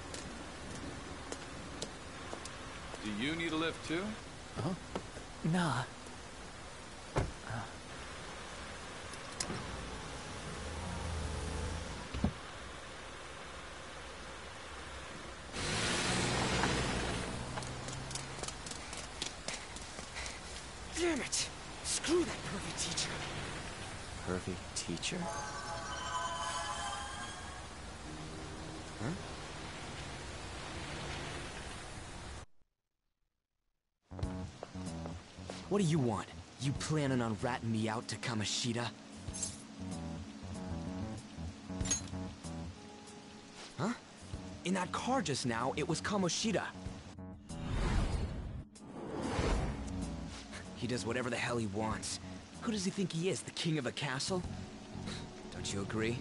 Do you need a lift too? Huh? Nah. Damn it! Screw that pervy teacher. Pervy teacher? Huh? What do you want? You planning on ratting me out to Kamoshida? Huh? In that car just now, it was Kamoshida. He does whatever the hell he wants. Who does he think he is, the king of a castle? Don't you agree?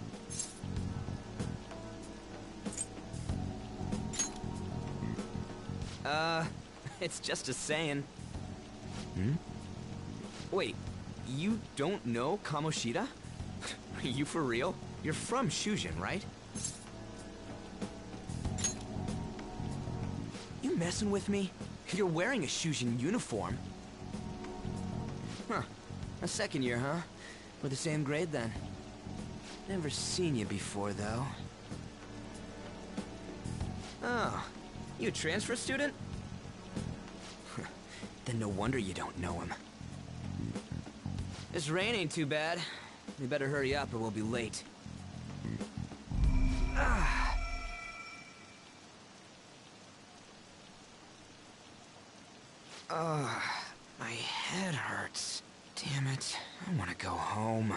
It's just a saying. Hmm? Wait, you don't know Kamoshida? Are you for real? You're from Shujin, right? You messing with me? You're wearing a Shujin uniform. Huh. A second year, huh? We're the same grade then. Never seen you before, though. Oh, you a transfer student? Then no wonder you don't know him. This rain ain't too bad. We better hurry up or we'll be late. My head hurts. Damn it. I want to go home.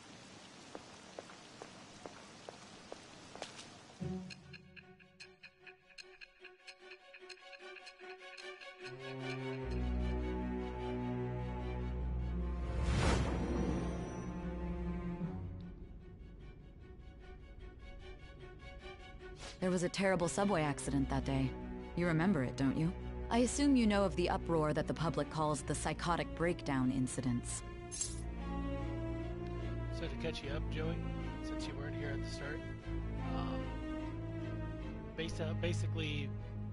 There was a terrible subway accident that day. You remember it, don't you? I assume you know of the uproar that the public calls the psychotic breakdown incidents. So to catch you up, Joey, since you weren't here at the start, basically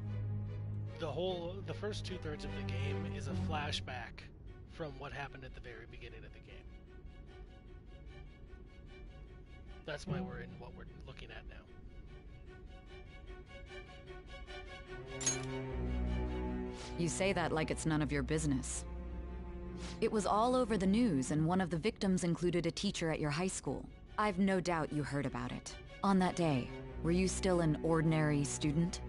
the first 2/3 of the game is a flashback from what happened at the very beginning of the game. That's why we're in what we're looking at now. You say that like it's none of your business. It was all over the news, and one of the victims included a teacher at your high school. I've no doubt you heard about it. On that day, were you still an ordinary student?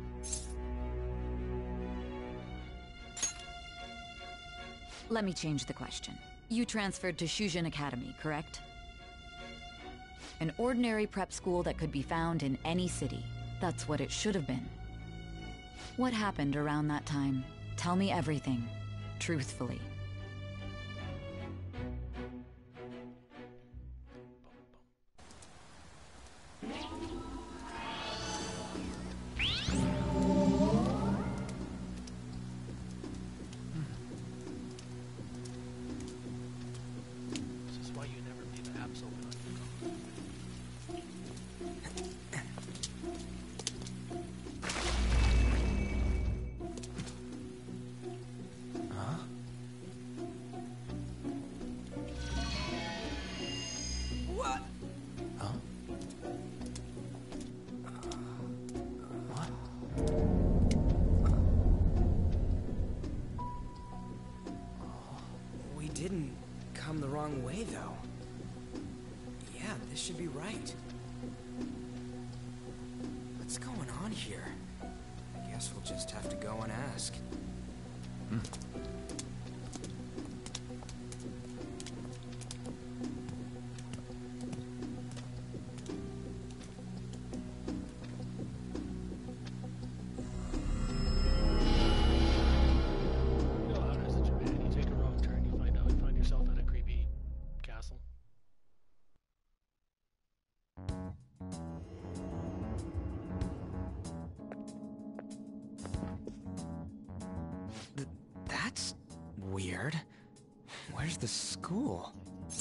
Let me change the question. You transferred to Shujin Academy, correct? An ordinary prep school that could be found in any city. That's what it should have been. What happened around that time? Tell me everything, truthfully. Didn't come the wrong way, though. Yeah, this should be right. What's going on here? I guess we'll just have to go and ask. That's weird. Where's the school?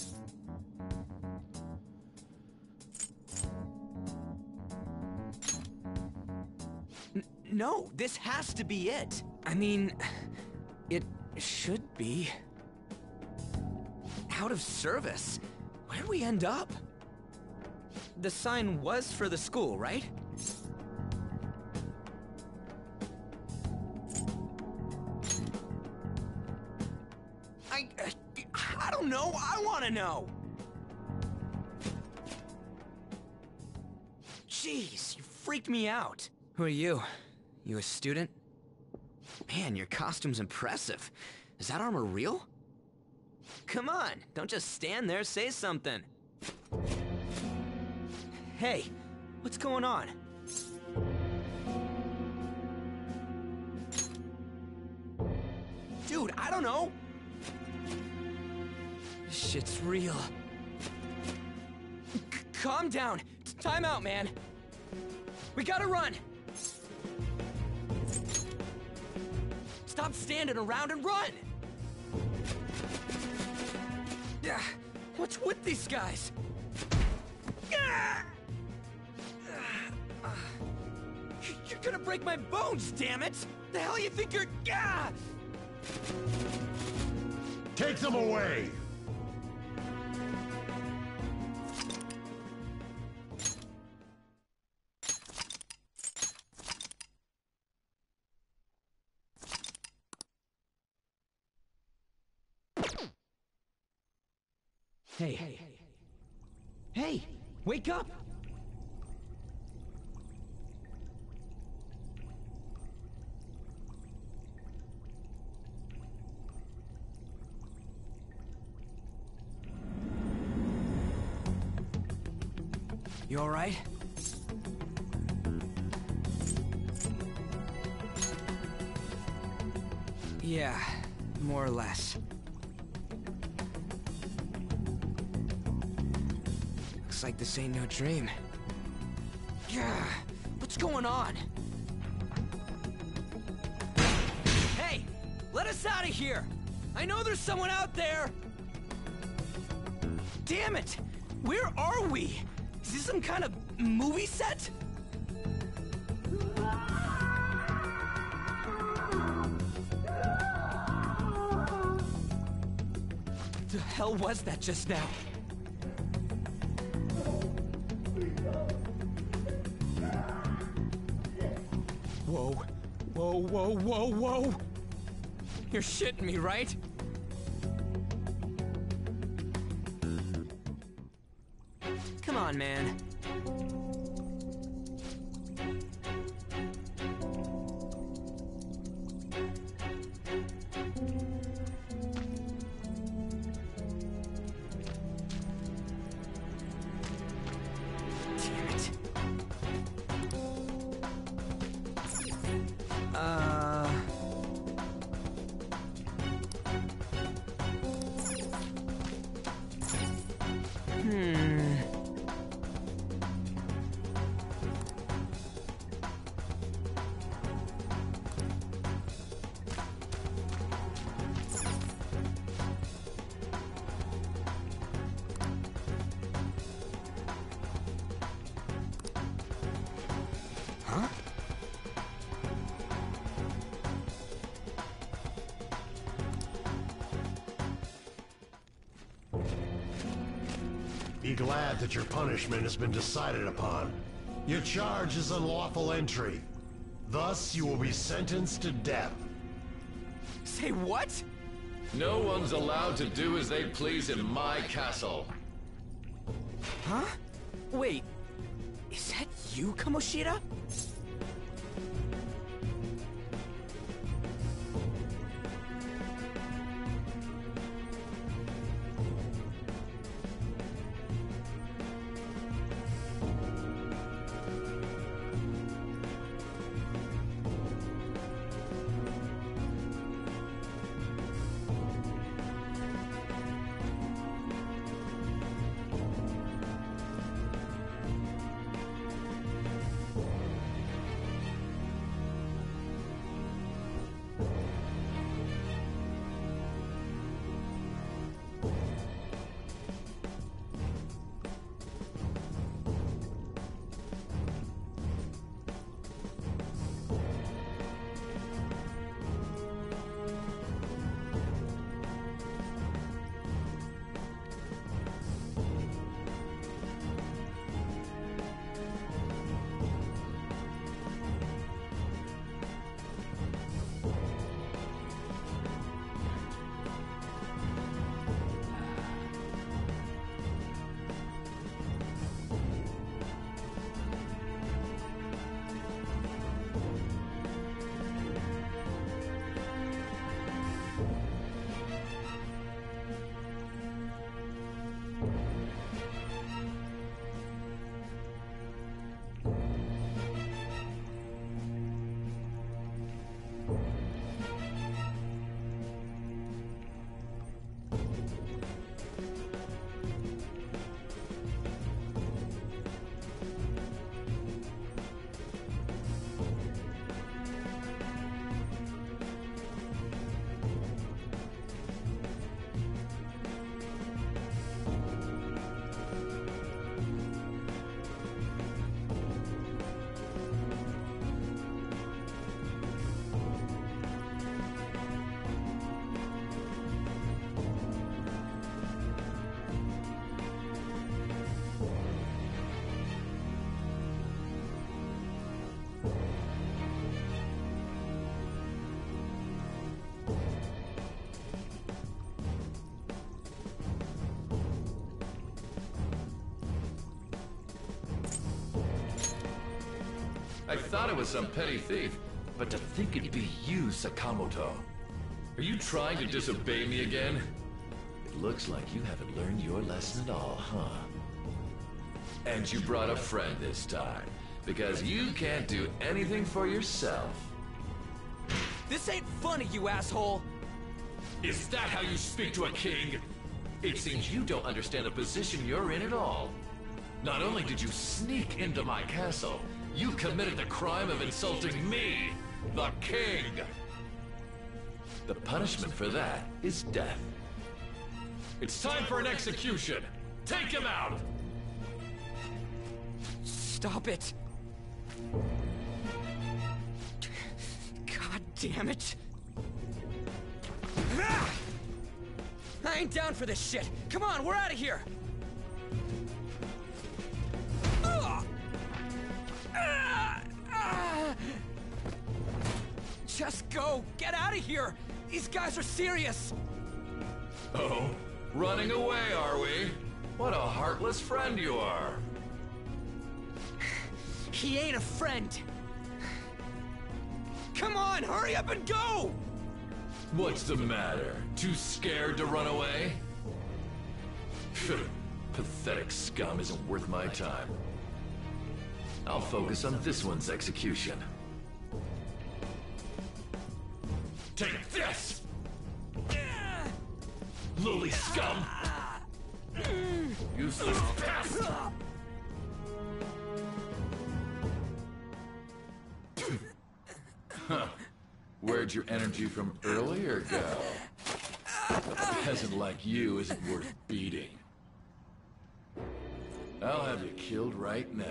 No, this has to be it. I mean, it should be. Out of service? Where'd we end up? The sign was for the school, right? I don't know. I want to know. Jeez, you freaked me out. Who are you? You a student? Man, your costume's impressive. Is that armor real? Come on, don't just stand there, say something. Hey, what's going on? Dude, I don't know. This shit's real. Calm down. Time out, man. We gotta run. Stop standing around and run! What's with these guys? You're gonna break my bones, damn it! The hell you think you're... Take them away! Hey. Hey, wake up! You all right? Yeah, more or less. Looks like this ain't no dream. Yeah, what's going on? Hey, let us out of here! I know there's someone out there! Damn it! Where are we? Is this some kind of movie set? The hell was that just now? Whoa. Whoa, whoa, whoa, whoa! You're shitting me, right? Come on, man. Damn it. Huh? Be glad that your punishment has been decided upon. Your charge is unlawful entry. Thus, you will be sentenced to death. Say what? No one's allowed to do as they please in my castle. Huh? Wait, is that you, Kamoshida? I thought it was some petty thief, but to think it'd be you, Sakamoto. Are you trying to disobey me again? It looks like you haven't learned your lesson at all, huh? And you brought a friend this time, because you can't do anything for yourself. This ain't funny, you asshole! Is that how you speak to a king? It seems you don't understand the position you're in at all. Not only did you sneak into my castle, you committed the crime of insulting me, the king. The punishment for that is death. It's time for an execution. Take him out! Stop it! God damn it! Ah! I ain't down for this shit! Come on, we're out of here! Just go! Get out of here! These guys are serious! Oh, running away, are we? What a heartless friend you are. He ain't a friend! Come on, hurry up and go! What's the matter? Too scared to run away? Pathetic scum isn't worth my time. I'll focus on this one's execution. Take this! Lowly scum! Useless pest! Huh. Where'd your energy from earlier go? A peasant like you isn't worth beating. I'll have you killed right now.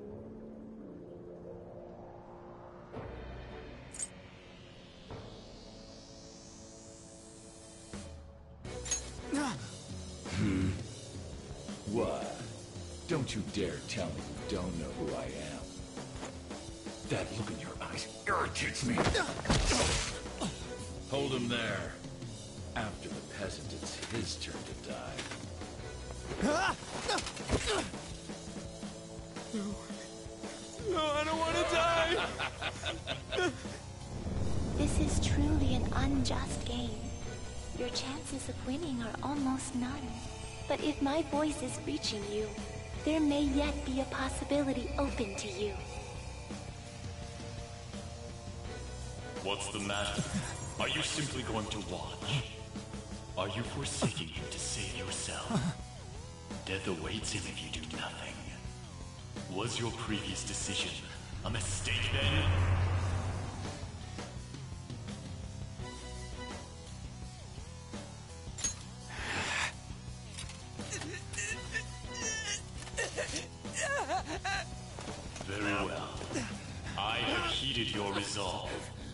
What? Don't you dare tell me you don't know who I am. That look in your eyes irritates me. Hold him there. After the peasant, it's his turn to die. No, I don't want to die! This is truly an unjust game. Your chances of winning are almost none. But if my voice is reaching you, there may yet be a possibility open to you. What's the matter? Are you simply going to watch? Are you forsaking him to save yourself? Death awaits him if you do nothing. Was your previous decision a mistake then? Very well. I have heeded your resolve.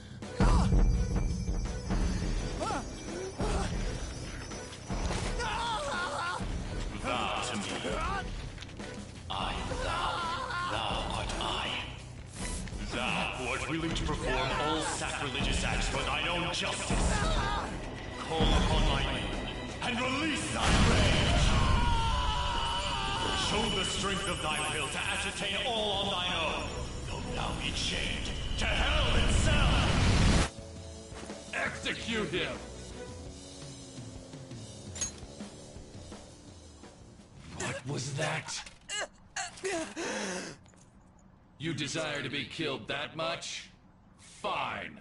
Vow to me. I am thou. Thou art I. Thou who art willing to perform all sacrilegious acts for thine own justice. Call upon my name and release thy rage. Show the strength of thy will to ascertain all on thine own, though thou be chained to hell itself! Execute him! What was that? You desire to be killed that much? Fine.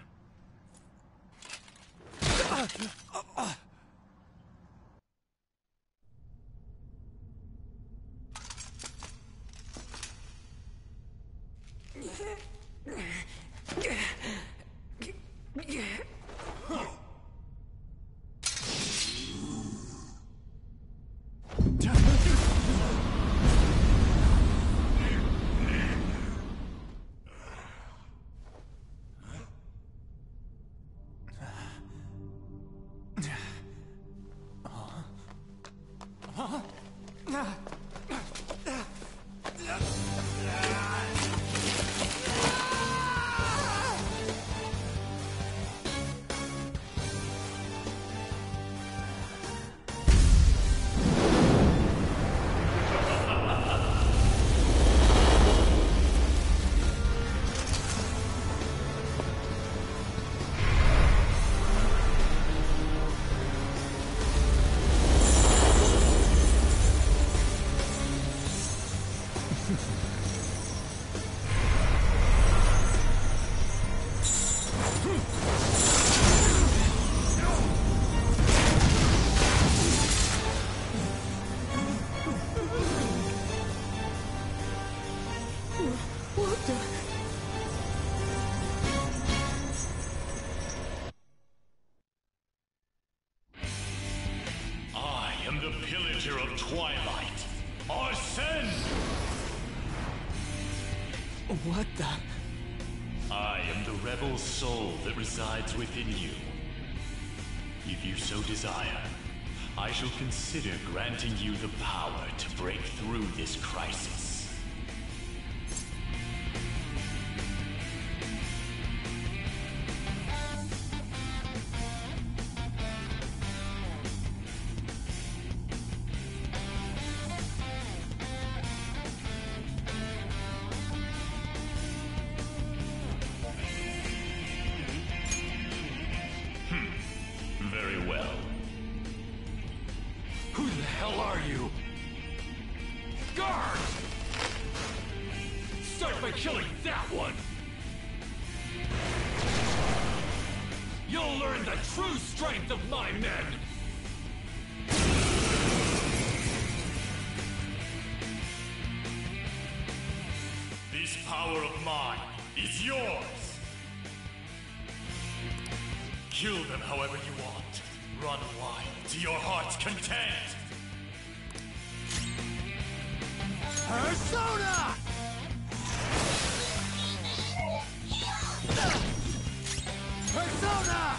What the? I am the rebel soul that resides within you. If you so desire, I shall consider granting you the power to break through this crisis. Very well. Who the hell are you? Guard! Start by killing that one! You'll learn the true strength of my men! This power of mine is yours! Kill them however you want. Run wild to your heart's content! Persona! Persona!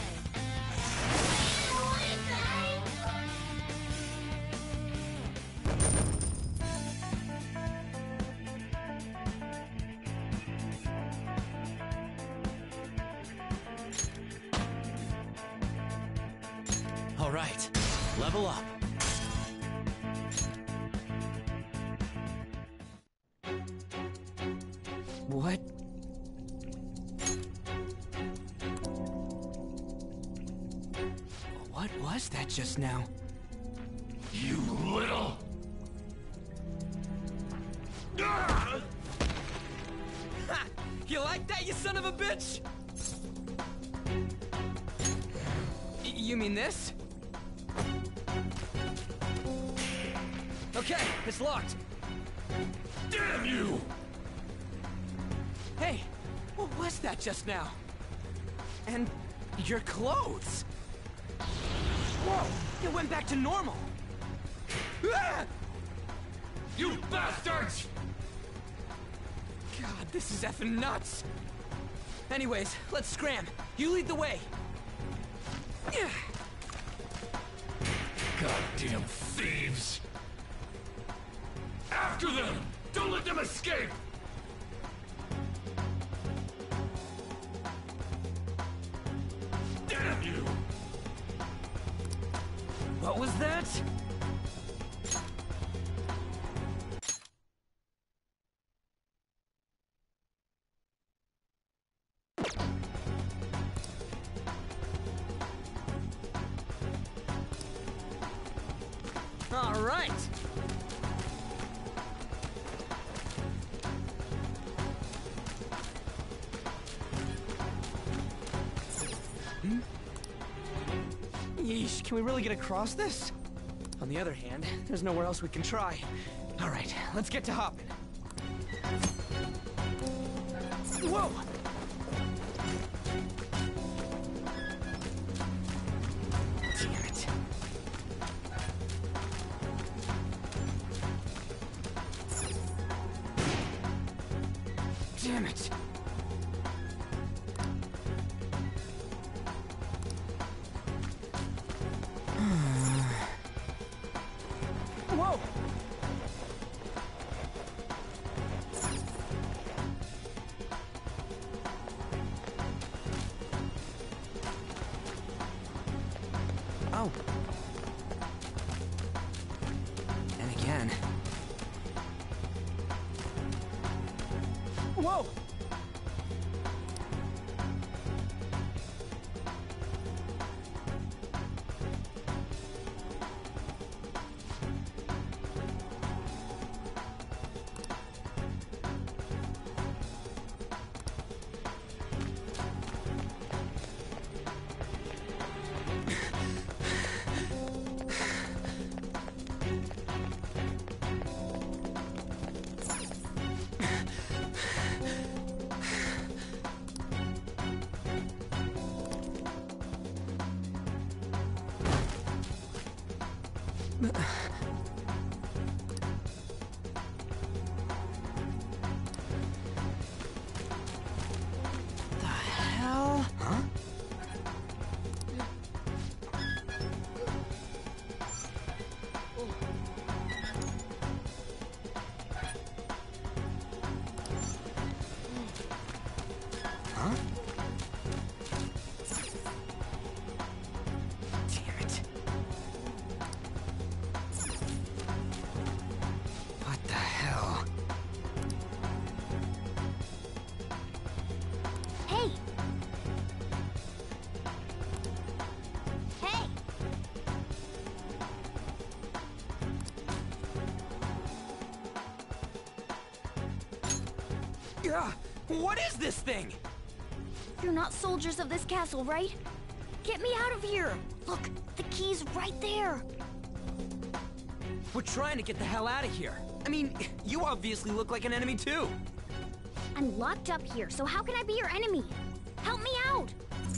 All right, level up. What? What was that just now? You little... Ha! You like that, you son of a bitch? You mean this? Okay, it's locked. Damn you! Hey, what was that just now? And your clothes. Whoa, it went back to normal. Ah! You bastards! God, this is effing nuts. Anyways, let's scram. You lead the way. Goddamn thieves! After them! Don't let them escape! Damn you! What was that? All right. Yeesh, can we really get across this? On the other hand, there's nowhere else we can try. All right, let's get to hopping. Whoa! Damn it. Damn it. Whoa! Oh. And again. Whoa! Huh? Damn it. What the hell? Hey! Hey! What is this thing? You're not soldiers of this castle, right? Get me out of here! Look, the key's right there! We're trying to get the hell out of here. I mean, you obviously look like an enemy too. I'm locked up here, so how can I be your enemy? Help me out!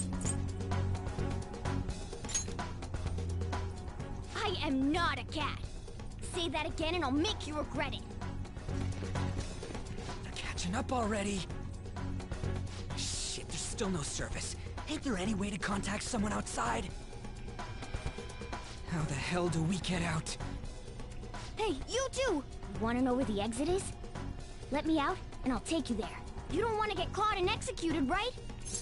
I am not a cat. Say that again and I'll make you regret it. They're catching up already. Shit, there's still no service. Ain't there any way to contact someone outside? How the hell do we get out? Hey, you too! Wanna know where the exit is? Let me out, and I'll take you there. You don't want to get caught and executed, right?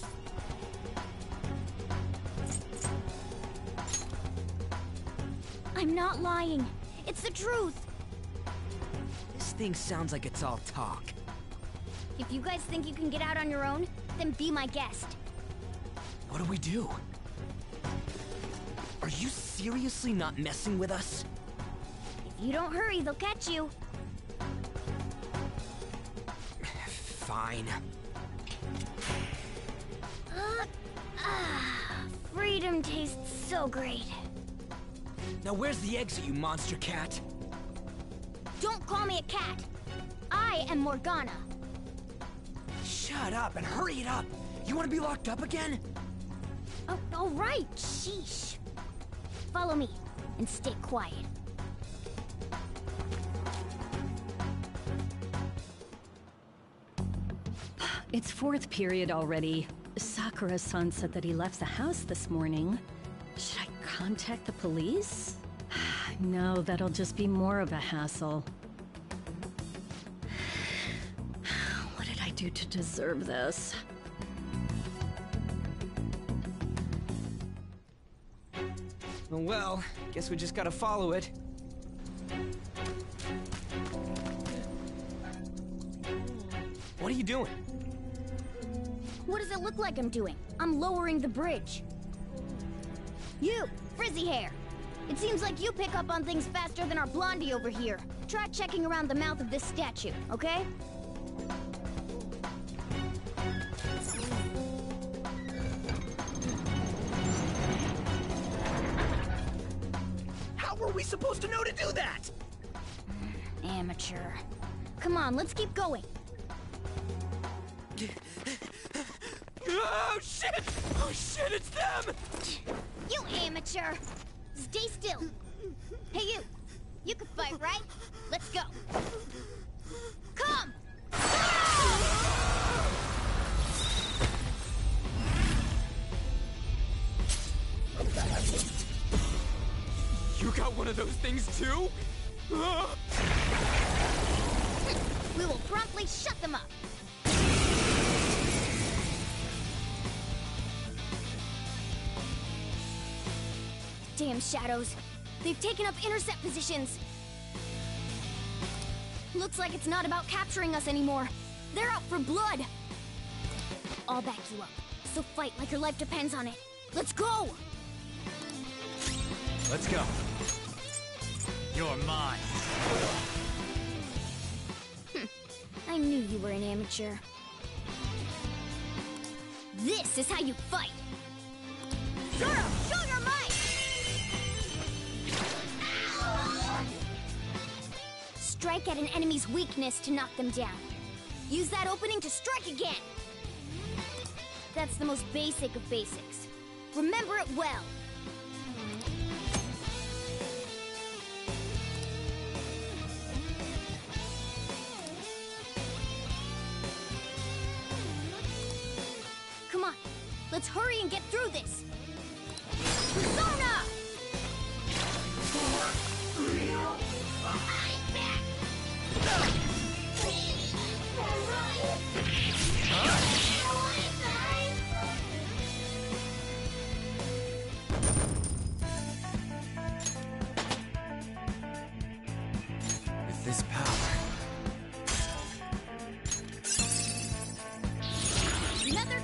I'm not lying. It's the truth. This thing sounds like it's all talk. If you guys think you can get out on your own, then be my guest. What do we do? Are you seriously not messing with us? If you don't hurry, they'll catch you. Fine. Freedom tastes so great. Now where's the exit, you monster cat? Don't call me a cat. I am Morgana. Shut up and hurry it up. You want to be locked up again? Oh, all right. Sheesh. Follow me and stay quiet. It's fourth period already. Sakura-san said that he left the house this morning. Should I contact the police? No, that'll just be more of a hassle. What did I do to deserve this? Well, guess we just gotta follow it. What are you doing? What does it look like I'm doing? I'm lowering the bridge. You, frizzy hair. It seems like you pick up on things faster than our blondie over here. Try checking around the mouth of this statue, okay? How were we supposed to know to do that? Amateur. Come on, let's keep going. Oh shit! Oh shit, it's them! You amateur! Stay still. Hey you! You can fight, right? Let's go. Come! You got one of those things too? We will promptly shut them up. Damn shadows. They've taken up intercept positions. Looks like it's not about capturing us anymore. They're out for blood. I'll back you up. So fight like your life depends on it. Let's go! Let's go. You're mine. I knew you were an amateur. This is how you fight! Zoro, show your might! Strike at an enemy's weakness to knock them down. Use that opening to strike again! That's the most basic of basics. Remember it well! Come on, let's hurry and get through this! Persona!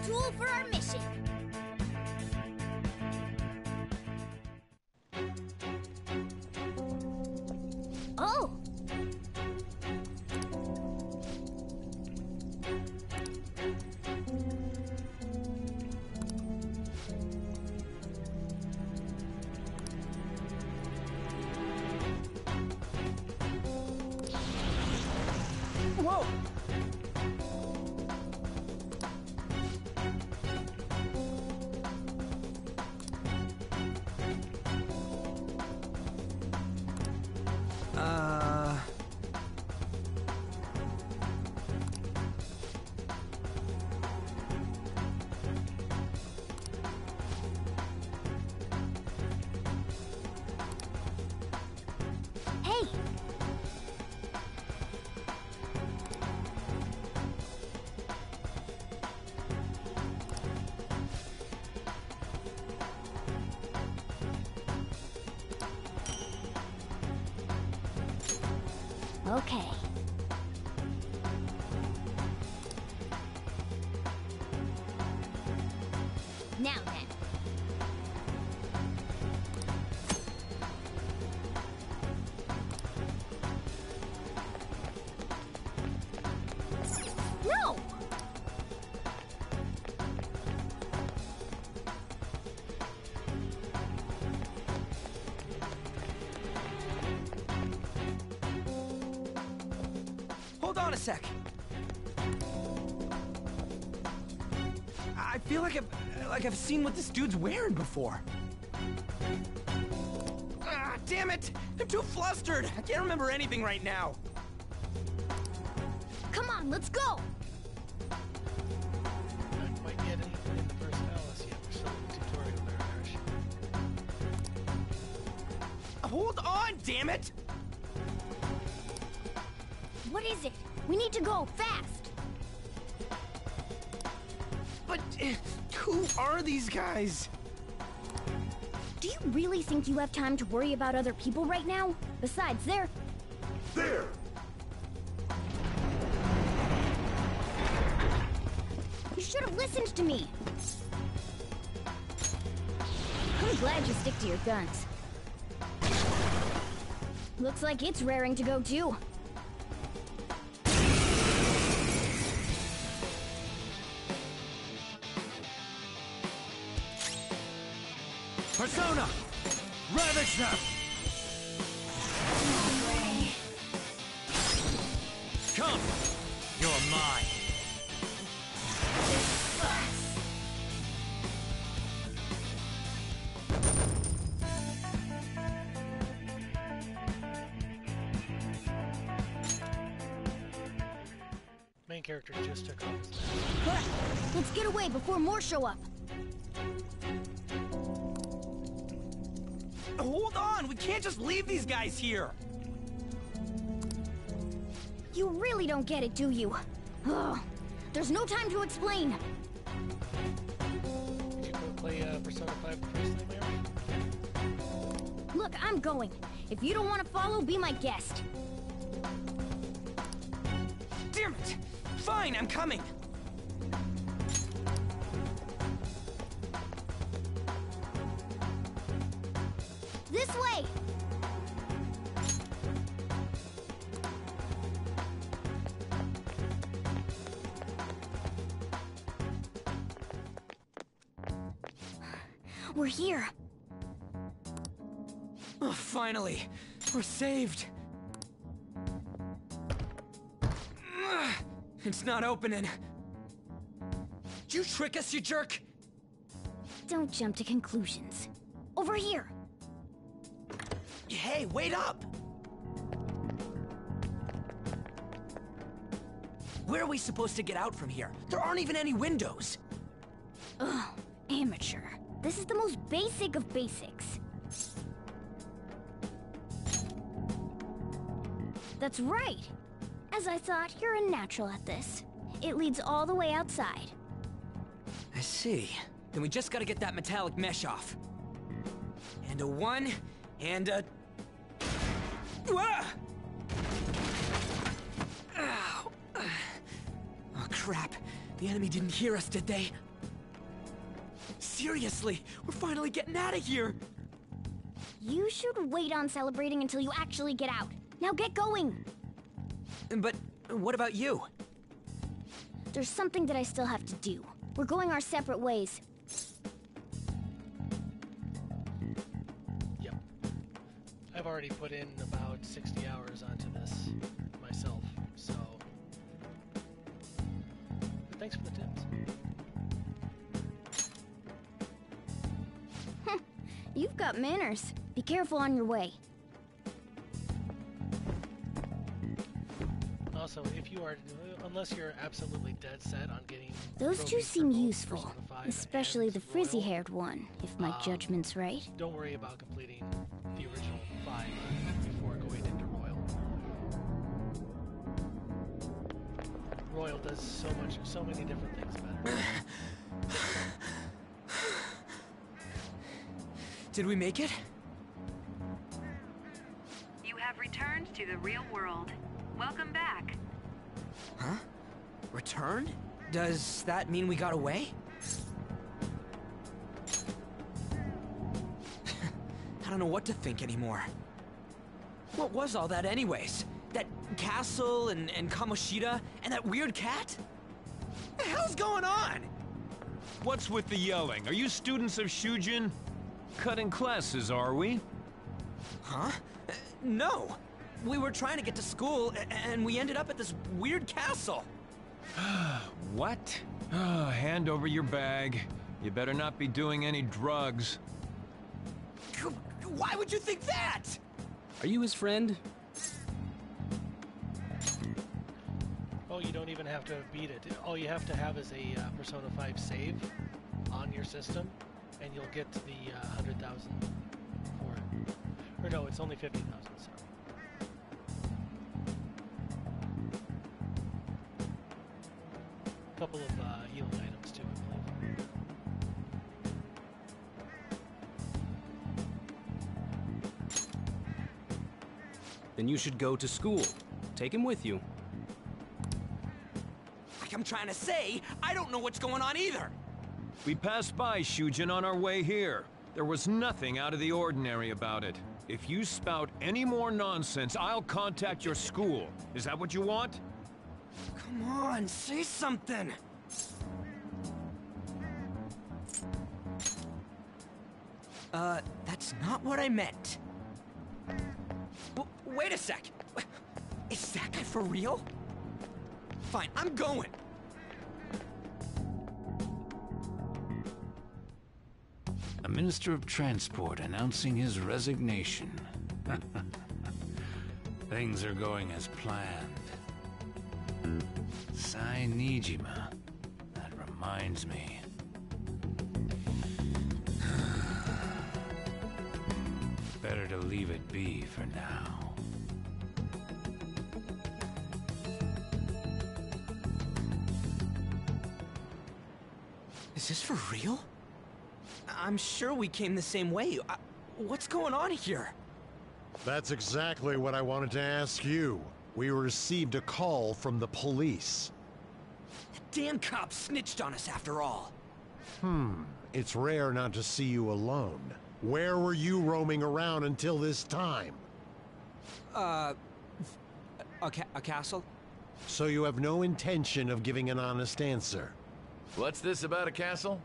tool for our mission. Oh! Whoa! Hey! Okay. Now then. No! Hold on a sec. I feel like I've seen what this dude's wearing before. Ah, damn it! I'm too flustered. I can't remember anything right now. Come on, let's go! Not quite get anything in the personalis yet. We're still in the tutorial there, Irish. Hold on, damn it! What is it? We need to go, fast! But who are these guys? Do you really think you have time to worry about other people right now? Besides, they're... There! You should have listened to me! I'm glad you stick to your guns. Looks like it's raring to go too. Persona! Ravage them! Come! You're mine! Main character just took off his mask. But let's get away before more show up. Hold on, we can't just leave these guys here. You really don't get it, do you? Ugh. There's no time to explain. Did you go play Persona 5 the first time, Irish? Look, I'm going. If you don't want to follow, be my guest. Damn it! Fine, I'm coming. This way! We're here. Oh, finally, we're saved. Ugh, it's not opening. Did you trick us, you jerk? Don't jump to conclusions. Over here. Hey, wait up! Where are we supposed to get out from here? There aren't even any windows. Ugh, amateur. This is the most basic of basics. That's right. As I thought, you're a natural at this. It leads all the way outside. I see. Then we just gotta get that metallic mesh off. And a 1, and a... Ah! Ow. Oh, crap. The enemy didn't hear us, did they? Seriously, we're finally getting out of here! You should wait on celebrating until you actually get out. Now get going! But what about you? There's something that I still have to do. We're going our separate ways. Yep. I've already put in about 60 hours onto this myself, so... But thanks for the tips. You've got manners. Be careful on your way. Also, if you are, unless you're absolutely dead set on getting Those two trophies seem for both useful, Persona 5 especially and the frizzy-haired one, if my judgment's right. Don't worry about completing the original 5 before going into Royal. Royal does so many different things better. Did we make it? You have returned to the real world. Welcome back. Huh? Returned? Does that mean we got away? I don't know what to think anymore. What was all that anyways? That castle and Kamoshida and that weird cat? What the hell's going on? What's with the yelling? Are you students of Shujin? Cutting classes, are we? Huh? No. We were trying to get to school, and we ended up at this weird castle. What? Oh, hand over your bag. You better not be doing any drugs. Why would you think that? Are you his friend? Oh, you don't even have to beat it. All you have to have is a Persona 5 save on your system, and you'll get to the 100,000 for it. Or no, it's only 50,000, sorry. A couple of healing items too, I believe. Then you should go to school. Take him with you. Like I'm trying to say, I don't know what's going on either. We passed by Shujin on our way here. There was nothing out of the ordinary about it. If you spout any more nonsense, I'll contact your school. Is that what you want? Come on, say something. That's not what I meant. Wait a sec. Is that guy for real? Fine, I'm going. A Minister of Transport announcing his resignation. Things are going as planned. Sai Nijima. That reminds me. Better to leave it be for now. Is this for real? I'm sure we came the same way. What's going on here? That's exactly what I wanted to ask you. We received a call from the police. The damn cop snitched on us after all. It's rare not to see you alone. Where were you roaming around until this time? A castle? So you have no intention of giving an honest answer? What's this about a castle?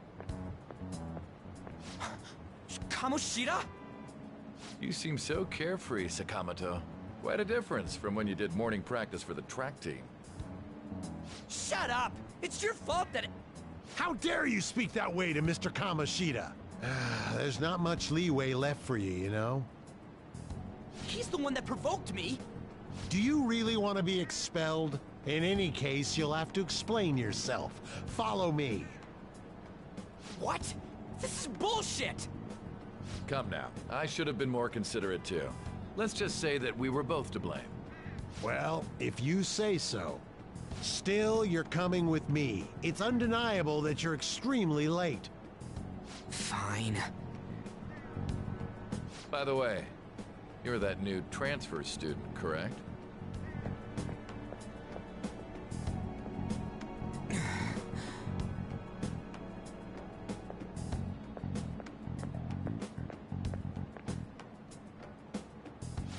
Kamoshida? You seem so carefree, Sakamoto. Quite a difference from when you did morning practice for the track team. Shut up! It's your fault that... How dare you speak that way to Mr. Kamoshida? There's not much leeway left for you, you know? He's the one that provoked me! Do you really want to be expelled? In any case, you'll have to explain yourself. Follow me. What? This is bullshit! Come now. I should have been more considerate too. Let's just say that we were both to blame. Well, if you say so. Still, you're coming with me. It's undeniable that you're extremely late. Fine. By the way, you're that new transfer student, correct?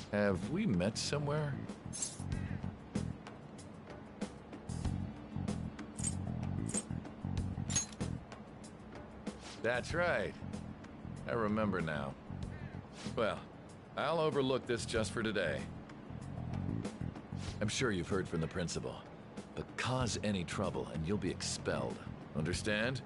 Have we met somewhere? That's right. I remember now. Well, I'll overlook this just for today. I'm sure you've heard from the principal, but cause any trouble and you'll be expelled. Understand?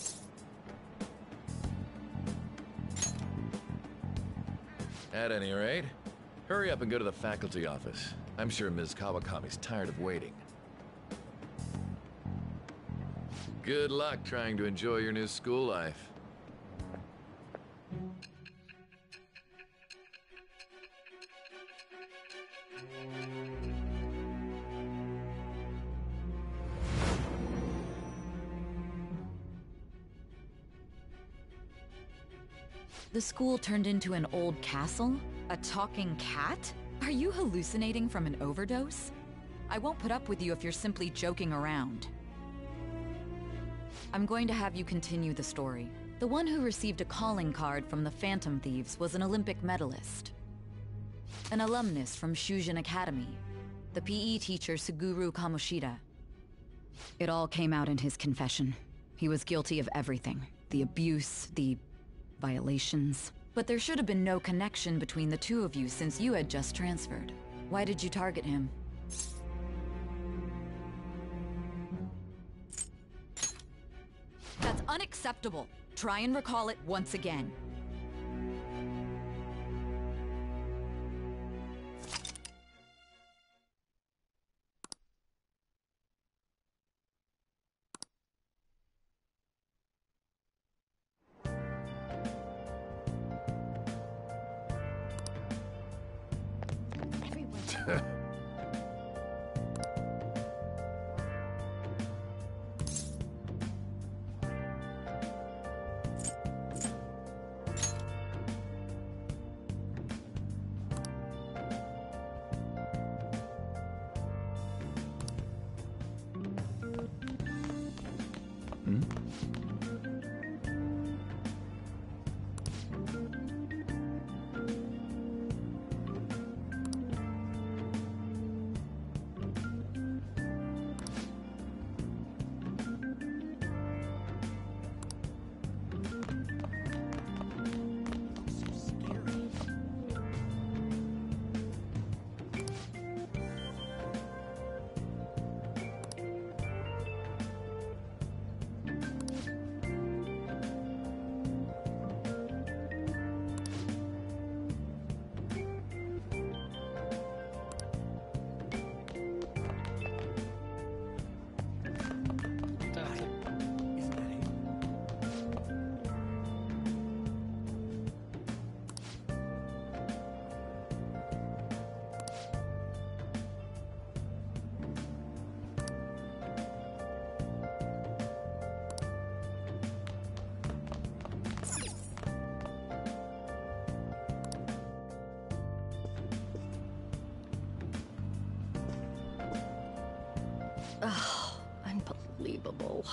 At any rate, hurry up and go to the faculty office. I'm sure Ms. Kawakami's tired of waiting. Good luck trying to enjoy your new school life. The school turned into an old castle? A talking cat? Are you hallucinating from an overdose? I won't put up with you if you're simply joking around. I'm going to have you continue the story. The one who received a calling card from the Phantom Thieves was an Olympic medalist. An alumnus from Shujin Academy. The PE teacher Suguru Kamoshida. It all came out in his confession. He was guilty of everything. The abuse, the violations. But there should have been no connection between the two of you since you had just transferred. Why did you target him? That's unacceptable. Try and recall it once again. Oh, unbelievable.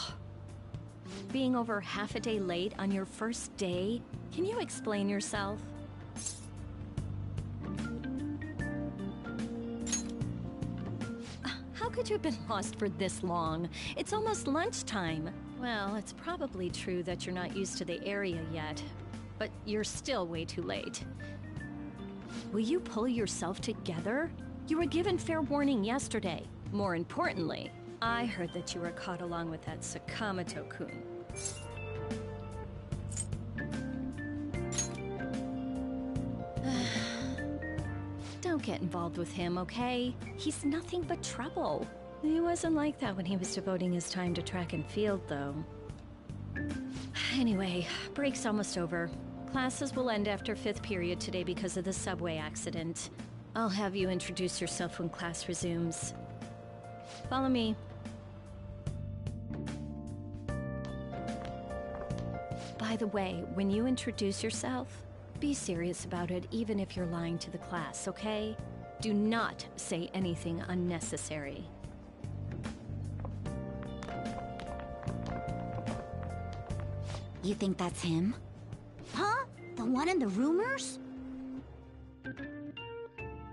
Being over half a day late on your first day? Can you explain yourself? How could you have been lost for this long? It's almost lunchtime. Well, it's probably true that you're not used to the area yet, but you're still way too late. Will you pull yourself together? You were given fair warning yesterday. More importantly, I heard that you were caught along with that Sakamoto-kun. Don't get involved with him, okay? He's nothing but trouble. He wasn't like that when he was devoting his time to track and field, though. Anyway, break's almost over. Classes will end after 5th period today because of the subway accident. I'll have you introduce yourself when class resumes. Follow me. By the way, when you introduce yourself, be serious about it even if you're lying to the class, okay? Do not say anything unnecessary. You think that's him? Huh? The one in the rumors?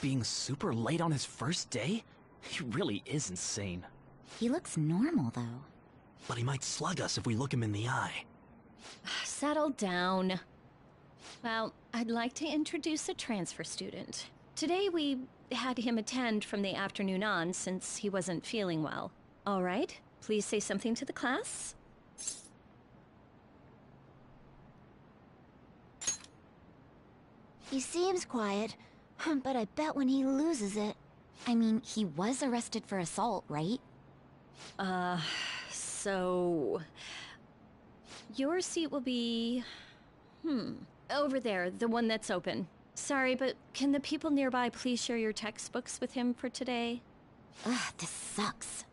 being super late on his first day? He really is insane. He looks normal, though. But he might slug us if we look him in the eye. Settle down. Well, I'd like to introduce a transfer student. Today we had him attend from the afternoon on since he wasn't feeling well. All right, please say something to the class. He seems quiet, but I bet when he loses it... I mean, he was arrested for assault, right? So... Your seat will be... over there, the one that's open. Sorry, but can the people nearby please share your textbooks with him for today? Ugh, this sucks.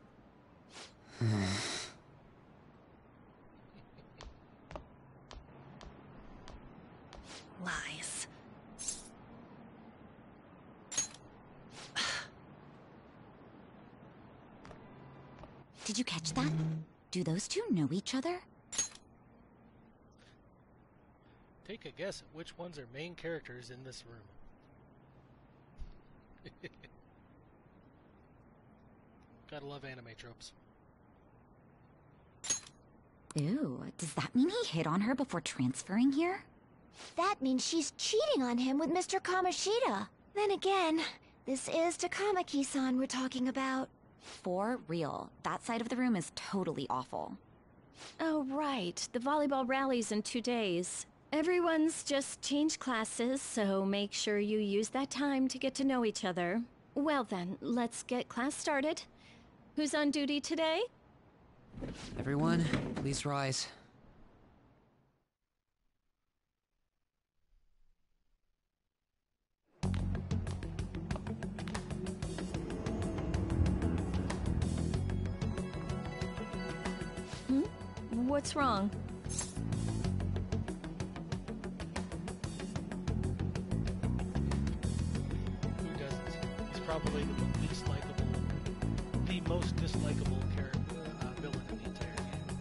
Lies. Did you catch that? Do those two know each other? Take a guess at which ones are main characters in this room. Gotta love anime tropes. Ew, does that mean he hit on her before transferring here? That means she's cheating on him with Mr. Kamoshida. Then again, this is Takamaki-san we're talking about. For real, that side of the room is totally awful. Oh, right. The volleyball rally's in 2 days. Everyone's just changed classes, so make sure you use that time to get to know each other. Well then, let's get class started. Who's on duty today? Everyone, please rise. What's wrong? Who doesn't? He's probably the least likable, the most dislikable character, villain in the entire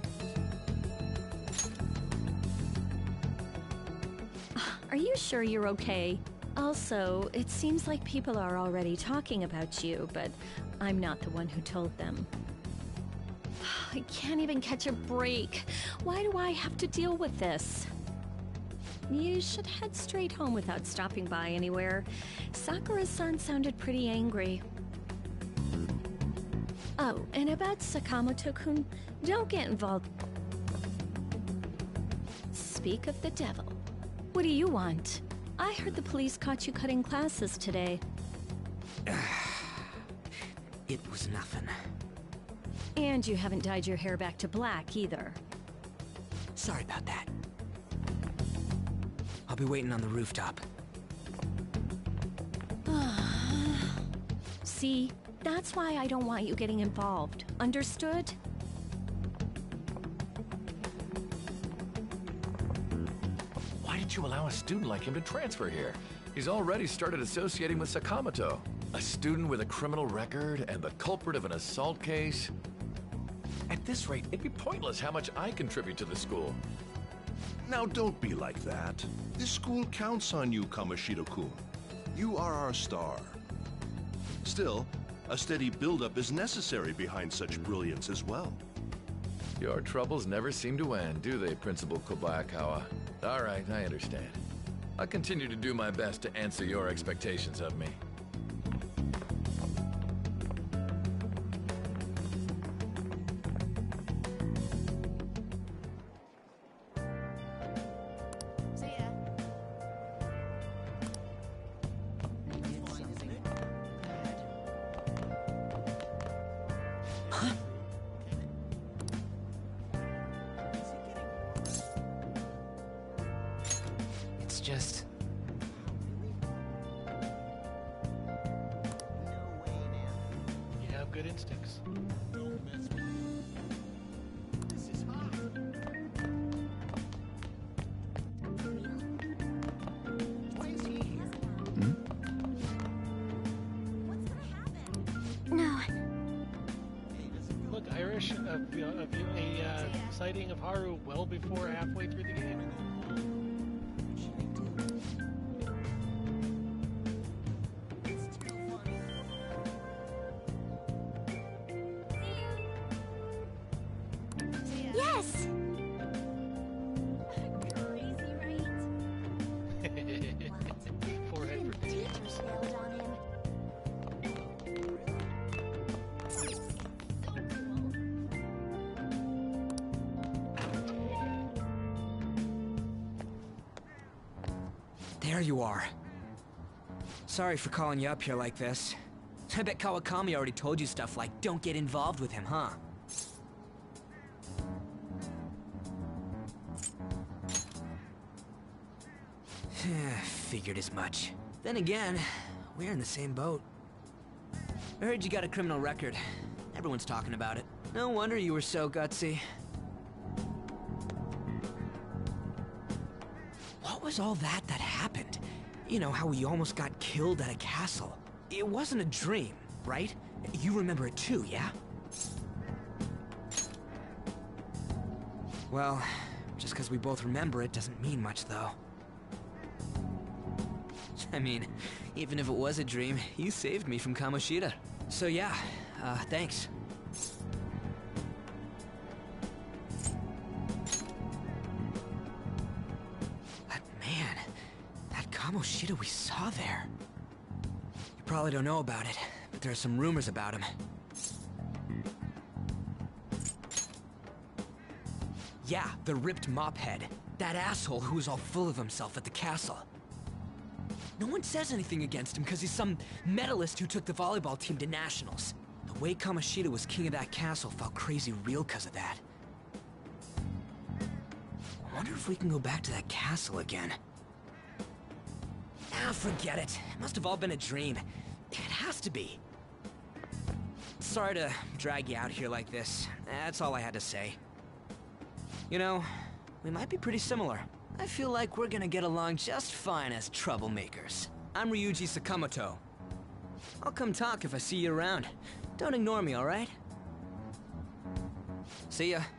game. Are you sure you're okay? Also, it seems like people are already talking about you, but I'm not the one who told them. I can't even catch a break. Why do I have to deal with this? You should head straight home without stopping by anywhere. Sakura-san sounded pretty angry. Oh, and about Sakamoto-kun, don't get involved. Speak of the devil. What do you want? I heard the police caught you cutting classes today. It was nothing. And you haven't dyed your hair back to black, either. Sorry about that. I'll be waiting on the rooftop. See, that's why I don't want you getting involved. Understood? Why did you allow a student like him to transfer here? He's already started associating with Sakamoto. A student with a criminal record and the culprit of an assault case? At this rate, it'd be pointless how much I contribute to the school. Now don't be like that. This school counts on you, Kamoshida-kun. You are our star. Still, a steady build-up is necessary behind such brilliance as well. Your troubles never seem to end, do they, Principal Kobayakawa? All right, I understand. I'll continue to do my best to answer your expectations of me. It's just... You have good instincts. Don't mess with me. This is hot. No. Look, Irish, a sighting of Haru well before halfway through the game. Yes! Forehead for Teachers failed on him. There you are. Sorry for calling you up here like this. I bet Kawakami already told you stuff like, don't get involved with him, huh? Figured as much. Then again, we're in the same boat. I heard you got a criminal record. Everyone's talking about it. No wonder you were so gutsy. What was all that happened? You know, how we almost got killed at a castle. It wasn't a dream, right? You remember it too, yeah? Well, just because we both remember it doesn't mean much, though. I mean, even if it was a dream, you saved me from Kamoshida. So yeah, thanks. But man, that Kamoshida we saw there. You probably don't know about it, but there are some rumors about him. Yeah, the ripped mophead. That asshole who was all full of himself at the castle. No one says anything against him because he's some medalist who took the volleyball team to nationals. The way Kamoshida was king of that castle felt crazy real because of that. I wonder if we can go back to that castle again. Ah, forget it. It must have all been a dream. It has to be. Sorry to drag you out here like this. That's all I had to say. You know, we might be pretty similar. I feel like we're gonna get along just fine as troublemakers. I'm Ryuji Sakamoto. I'll come talk if I see you around. Don't ignore me, alright? See ya.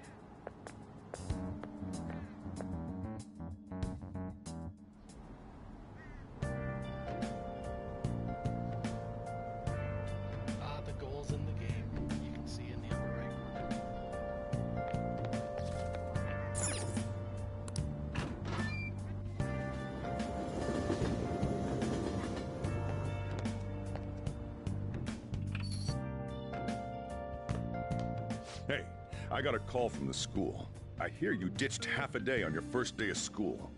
The goals in the game, you can see in the upper right corner. Hey, I got a call from the school. I hear you ditched half a day on your first day of school.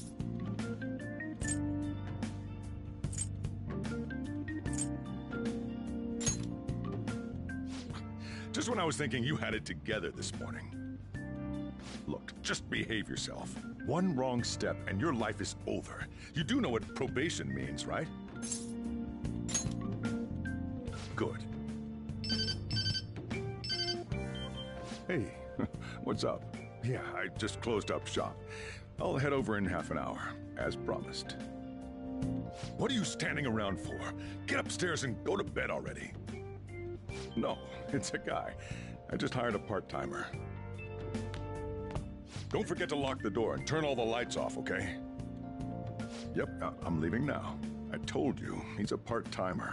Just when I was thinking you had it together this morning. Look, just behave yourself. One wrong step and your life is over. You do know what probation means, right? Good. Hey, what's up? Yeah, I just closed up shop. I'll head over in half an hour, as promised. What are you standing around for? Get upstairs and go to bed already. No, it's a guy. I just hired a part-timer. Don't forget to lock the door and turn all the lights off, okay? Yep, I'm leaving now. I told you, he's a part-timer.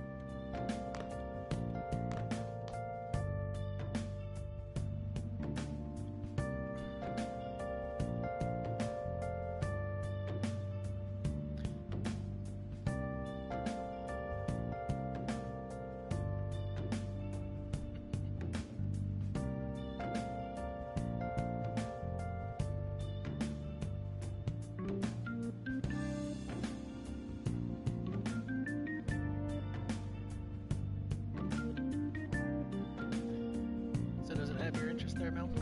So does it have your interest there, Mel?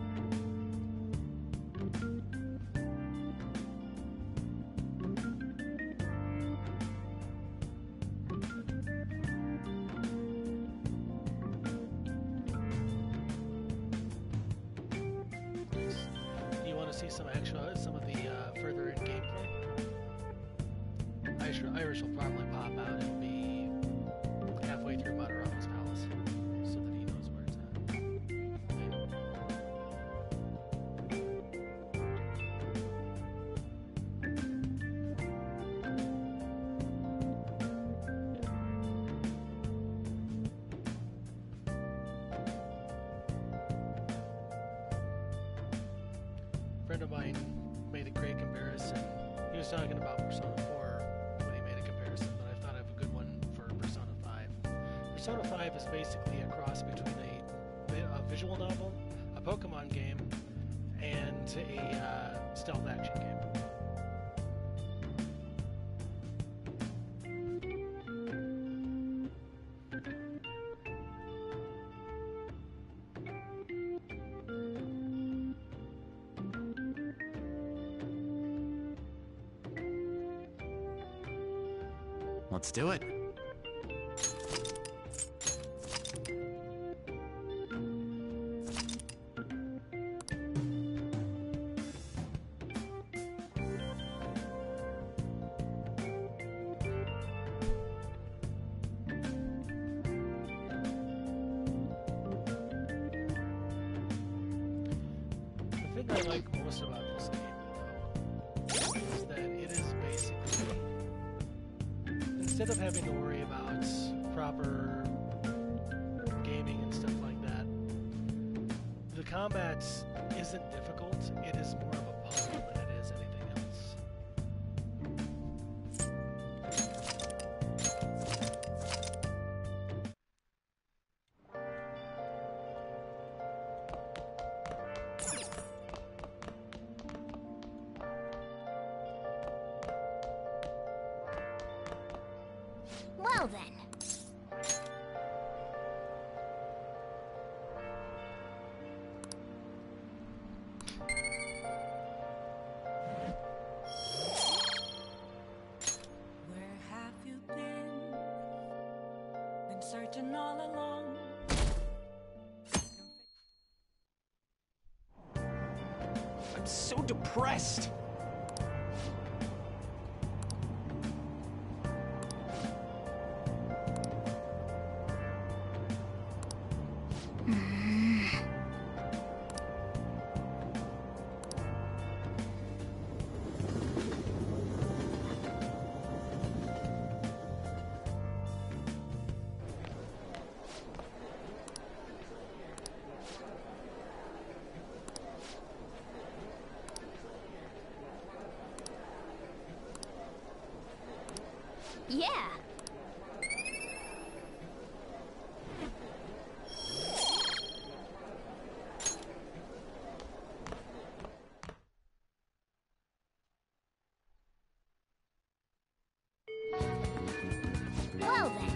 Do you want to see some of the further in gameplay? Irish will probably pop out and be halfway through Madarama's palace, so that he knows where it's at. friend of mine made a great comparison. He was talking about Persona 4 when he made a comparison, but I thought I have a good one for Persona 5. Persona 5 is basically a cross between a visual novel, a Pokemon game, and a stealth action game. Let's do it. The thing I like most about this game, though, is that it is basically, instead of having to worry about proper gaming and stuff like that, the combat isn't difficult. It is more of a puzzle than it is anything else. Well then. Where have you been? Been searching all along. I'm so depressed. Yeah. Well then.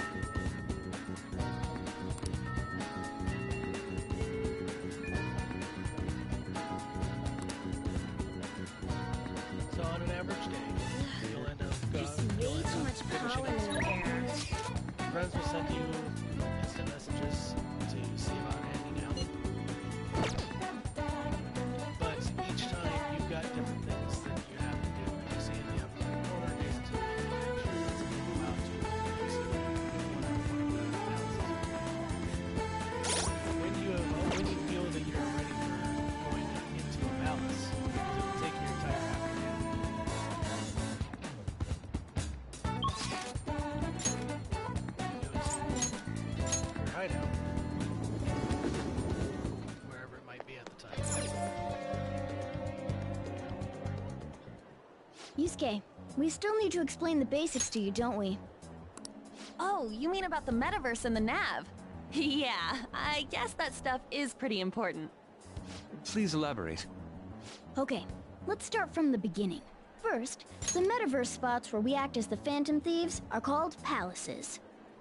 So on an average day, you'll end up Way too much power in the air. friends will send you instant messages to see about hanging out. But each time you've got different things that you have to do. You see in the upper right corner next to make sure that somebody go out to when you feel that you're ready for going into a palace, it'll take your entire afternoon. Your hideout, wherever it might be at the time. Yusuke, we still need to explain the basics to you, don't we? Oh, you mean about the metaverse and the nav? Yeah, I guess that stuff is pretty important. Please elaborate. Okay, let's start from the beginning. First, the metaverse spots where we act as the Phantom Thieves are called palaces.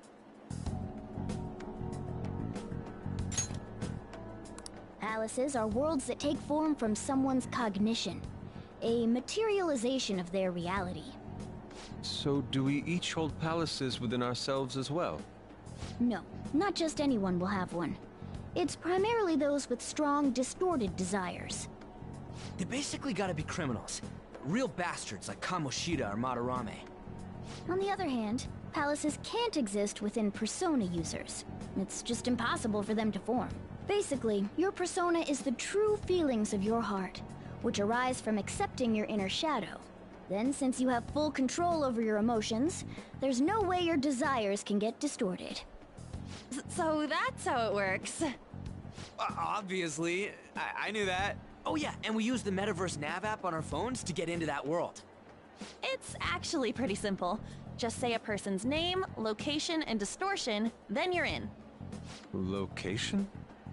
Palaces are worlds that take form from someone's cognition, a materialization of their reality. So do we each hold palaces within ourselves as well? No, not just anyone will have one. It's primarily those with strong, distorted desires. They basically gotta be criminals. Real bastards like Kamoshida or Madarame. On the other hand, palaces can't exist within persona users. It's just impossible for them to form. Basically, your persona is the true feelings of your heart, which arise from accepting your inner shadow. Then, since you have full control over your emotions, there's no way your desires can get distorted. So that's how it works. Obviously, I knew that. Oh yeah, and we use the Metaverse Nav app on our phones to get into that world. It's actually pretty simple. Just say a person's name, location, and distortion, then you're in. Location?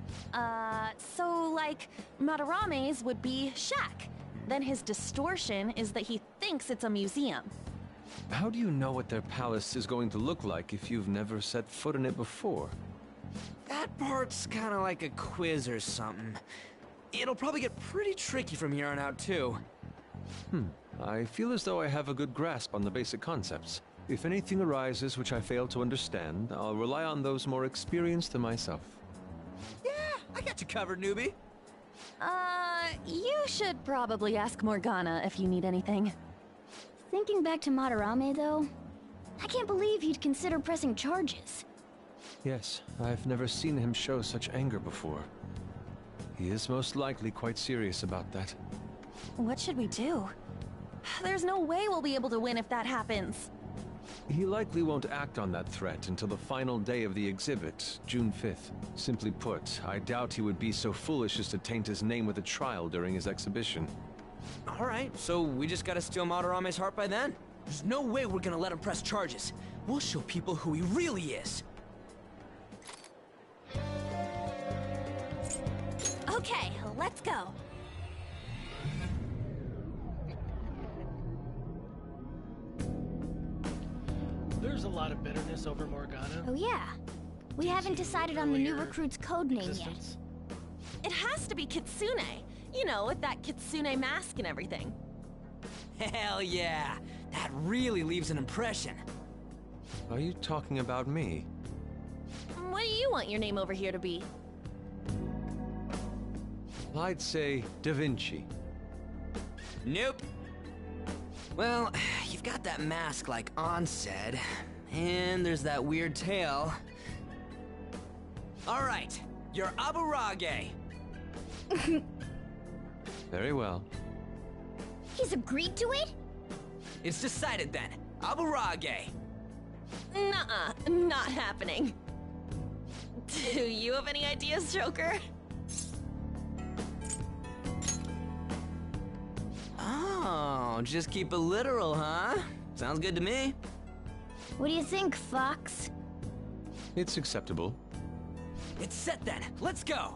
So like, Madarame's would be shack. Then his distortion is that he thinks it's a museum. How do you know what their palace is going to look like if you've never set foot in it before? That part's kinda like a quiz or something. It'll probably get pretty tricky from here on out, too. I feel as though I have a good grasp on the basic concepts. If anything arises which I fail to understand, I'll rely on those more experienced than myself. Yeah, I got you covered, newbie. You should probably ask Morgana if you need anything. Thinking back to Madarame, though, I can't believe he'd consider pressing charges. Yes, I've never seen him show such anger before. He is most likely quite serious about that. What should we do? There's no way we'll be able to win if that happens. He likely won't act on that threat until the final day of the exhibit, June 5th. Simply put, I doubt he would be so foolish as to taint his name with a trial during his exhibition. Alright, so we just gotta steal Madarame's heart by then? There's no way we're gonna let him press charges. We'll show people who he really is. Okay, let's go. There's a lot of bitterness over Morgana. Oh yeah. We haven't decided on the new recruit's code name yet. It has to be Kitsune. You know, with that Kitsune mask and everything. Hell yeah! That really leaves an impression. Are you talking about me? What do you want your name over here to be? I'd say Da Vinci. Nope. Well, you've got that mask like On said, and there's that weird tail. Alright, you're Aburage. Very well. He's agreed to it? It's decided then. Aburage. Nuh-uh, not happening. Do you have any ideas, Joker? Oh, just keep it literal, huh? Sounds good to me. What do you think, Fox? It's acceptable. It's set then. Let's go.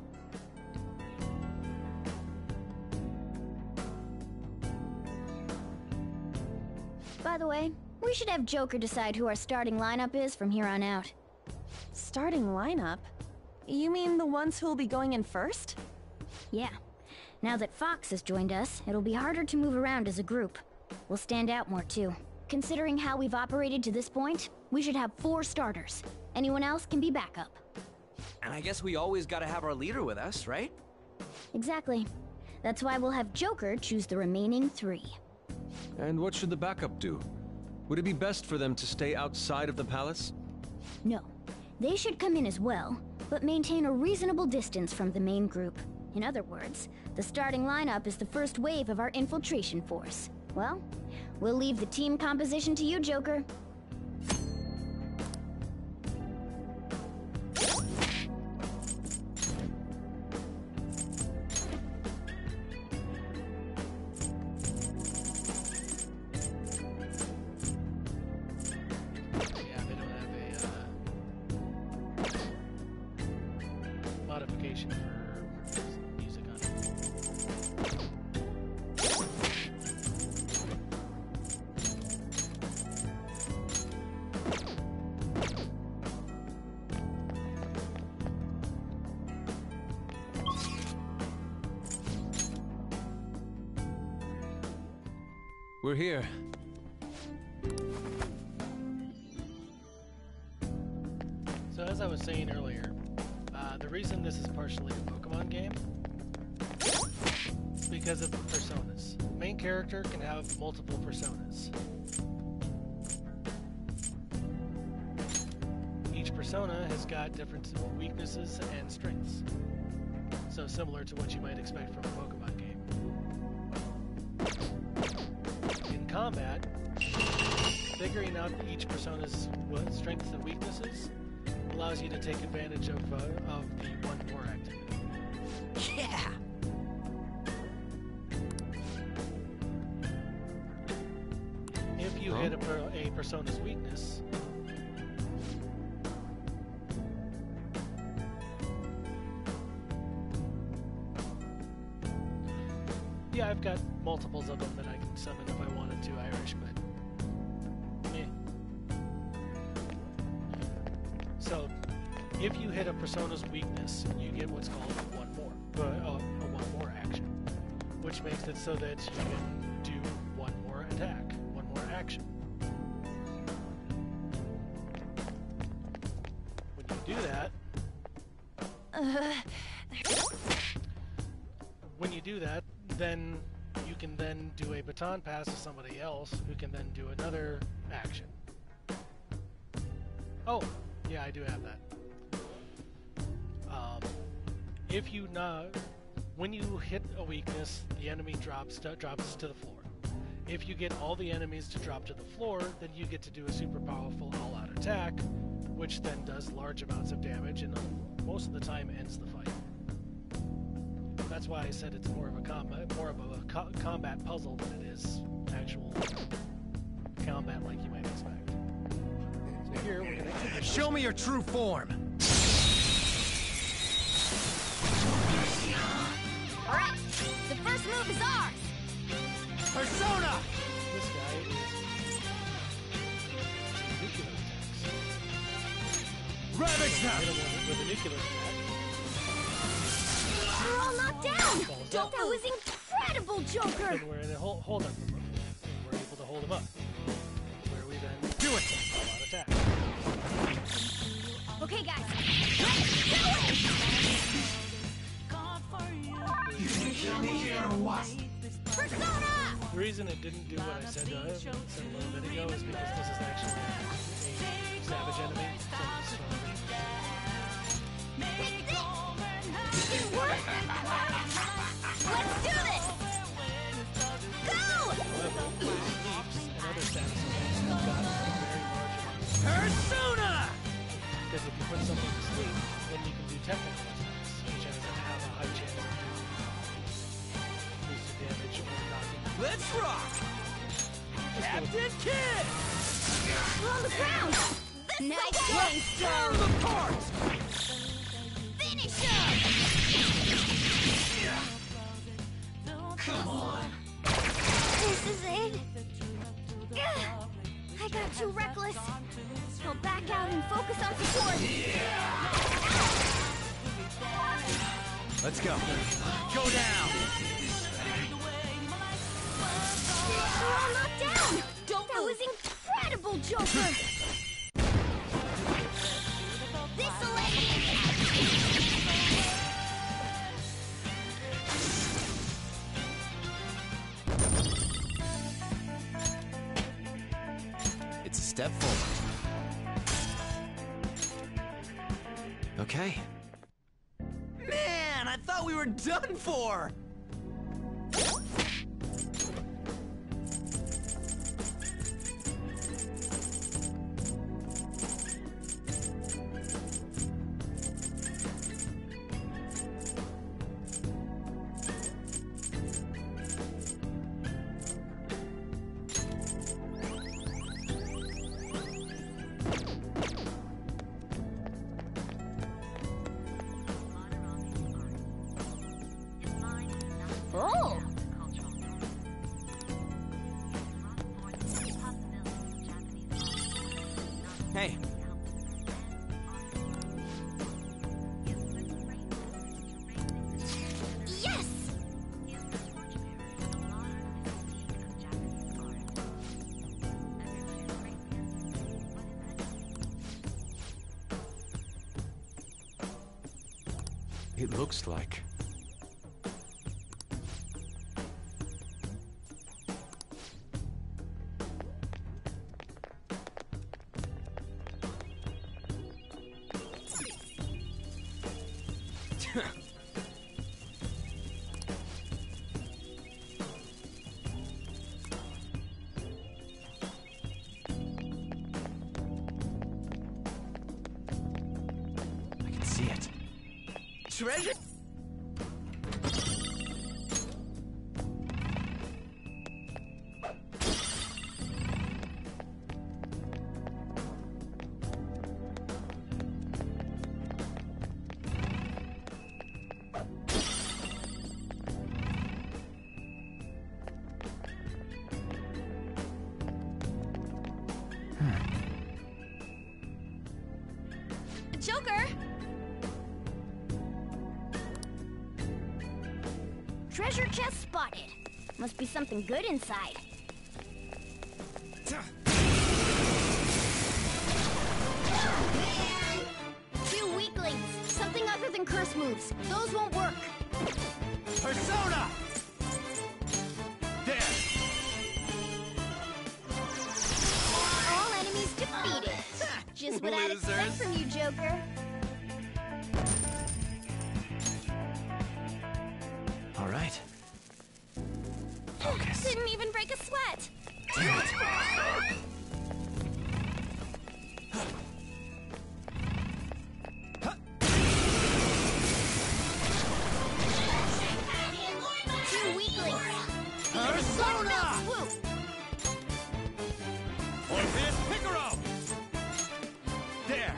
By the way, we should have Joker decide who our starting lineup is from here on out. Starting lineup? You mean the ones who'll be going in first? Yeah. Now that Fox has joined us, it'll be harder to move around as a group. We'll stand out more too. Considering how we've operated to this point, we should have 4 starters. Anyone else can be backup. And I guess we always gotta have our leader with us, right? Exactly. That's why we'll have Joker choose the remaining 3. And what should the backup do? Would it be best for them to stay outside of the palace? No. They should come in as well, but maintain a reasonable distance from the main group. In other words, the starting lineup is the first wave of our infiltration force. Well, we'll leave the team composition to you, Joker. We're here. So as I was saying earlier, the reason this is partially a Pokemon game is because of the personas. The main character can have multiple personas. Each persona has got different weaknesses and strengths. So similar to what you might expect from a Pokemon game. In combat, figuring out each persona's strengths and weaknesses allows you to take advantage of the one-more activity. Yeah! hit a persona's weakness, yeah, I've got multiples of them that I can summon if I wanted to, Irish, but meh. So, if you hit a persona's weakness, you get what's called a one more action, which makes it so that you can do one more attack, one more action. When you do that, then you can then do a baton pass to somebody else who can then do another action. Oh, yeah, I do have that. If you when you hit a weakness, the enemy drops to the floor. If you get all the enemies to drop to the floor, then you get to do a super powerful all-out attack, which then does large amounts of damage and most of the time ends the fight. That's why I said it's more of a combat puzzle than it is actual combat like you might expect. So here we're gonna show me your true form. All right, the first move is ours. Persona. This guy is nuclear attacks. Ravage now. Hit him with a nuclear attack. We're all knocked down! That was incredible, Joker! And we're in a hold up mode. And we're able to hold him up. Where we then do it! All-out attack. Okay, guys. Let's do it! Persona! The reason it didn't do what I said a little bit ago is because this is actually a savage enemy. So it's It worked! Let's do this! Go! Persona! Because if you put something to sleep, then you can do technical attacks, which have a high chance of boosted damage or knocking. Let's rock! Captain Kidd! We're on the ground! Nice game, tear them apart! Finish him! Come on! This is it! I got too reckless. I'll back out and focus on support. Let's go. Go down! We're all knocked down! That was incredible, Joker! This'll It's a step forward. Okay. Man, I thought we were done for! Oh! Hey. Yes! It looks like... I can see it. Treasure? Treasure chest spotted. Must be something good inside. Two weaklings. Something other than curse moves. Those won't work. Persona! There! All enemies defeated. Just what I'd expect from you, Joker. All right. Focus. Didn't even break a sweat. Damn it. Two weaklings. Persona! Swoop. Orpheus Picaro! There!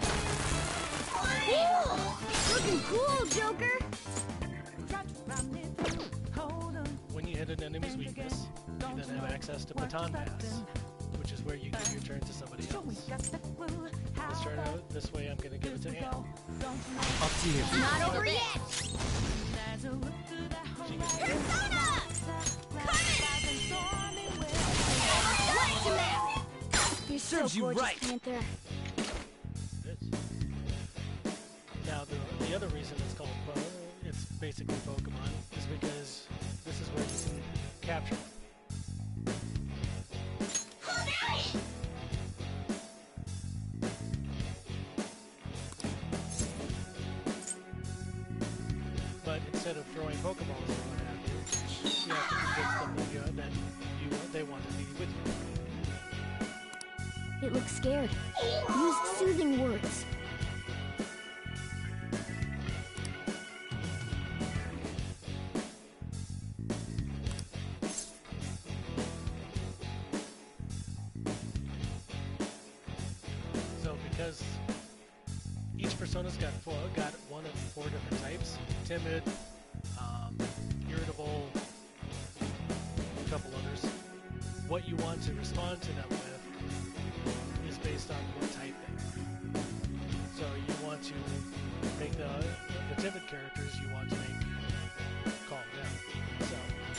Looking cool, Joker. When you hit an enemy's weakness, you then have access to Baton Pass, which is where you give your turn to somebody else. Let's start out this way. I'm going to give it to Anne. Up to you. Not over yet. Persona! You're Serves so you gorgeous, right. Panther. Now, the other reason it's called it's basically Pokemon is because this is where you can capture them. But instead of throwing Pokeballs or what have you, you have to convince them that they want to be with you. It looks scared. Use soothing words. So because each persona's got one of 4 different types: timid, irritable, a couple others. What you want to respond to them with is based on what type they are. So you want to make the timid characters, you want to make calm down. So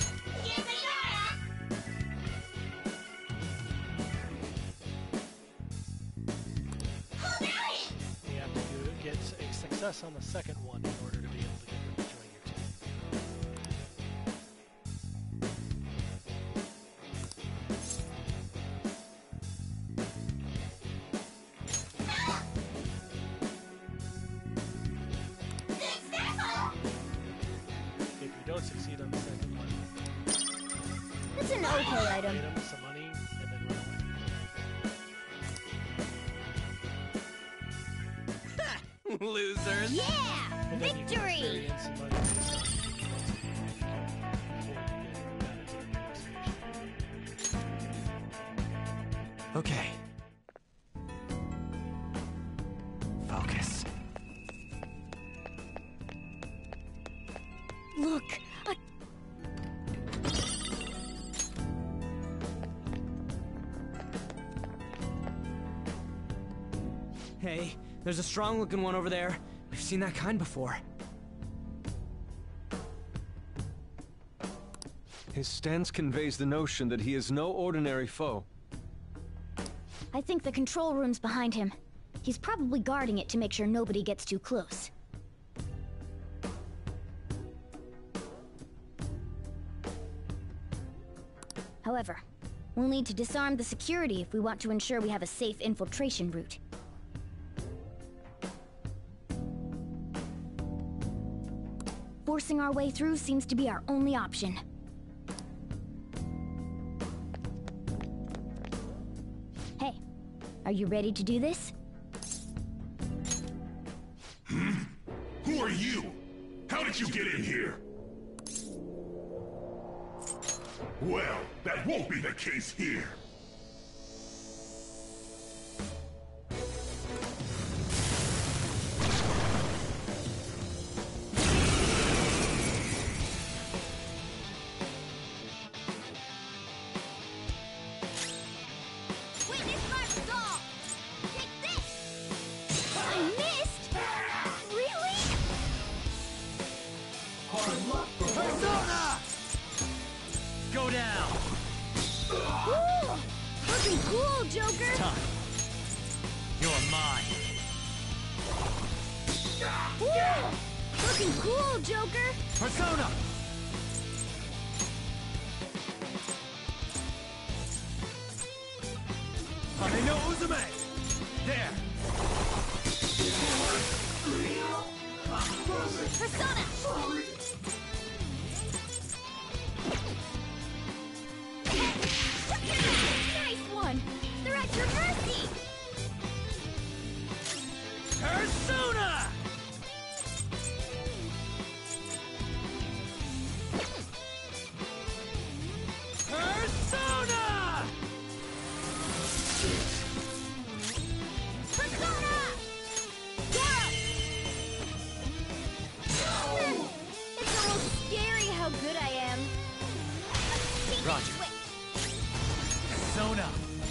you have to get a success on the second one in order to be able to get them to join your team. If you don't succeed on the second one, It's an okay item. pay them some money and then run away. Losers. Yeah! And then you can Victory! experience some money based on once you get got into the negotiation. Okay. Focus. Look, Hey, there's a strong-looking one over there. We've seen that kind before. His stance conveys the notion that he is no ordinary foe. I think the control room's behind him. He's probably guarding it to make sure nobody gets too close. However, we'll need to disarm the security if we want to ensure we have a safe infiltration route. Forcing our way through seems to be our only option. Hey, are you ready to do this? Who are you? How did you get in here? Well, that won't be the case here. Witness my stall! Take this! I missed! Really? Persona! Looking cool, Joker! It's time. You're mine. Woo! Looking cool, Joker! Persona! Hane Uzume! There! Persona! Nice one! They're at your mercy! Persona! Persona! Persona! Yeah! It's almost scary how good I am. Roger. Persona!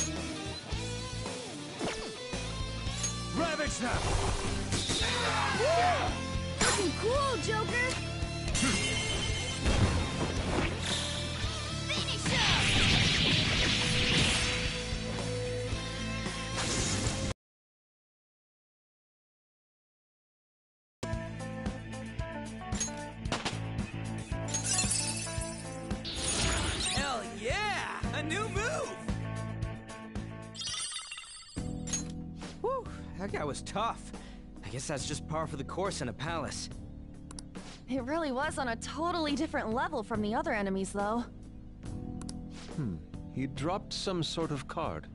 Ravage them! Woo! Looking cool, Joker! Finish him! Hell yeah! A new move! Whew, that guy was tough. I guess that's just par for the course in a palace. It really was on a totally different level from the other enemies, though. He dropped some sort of card.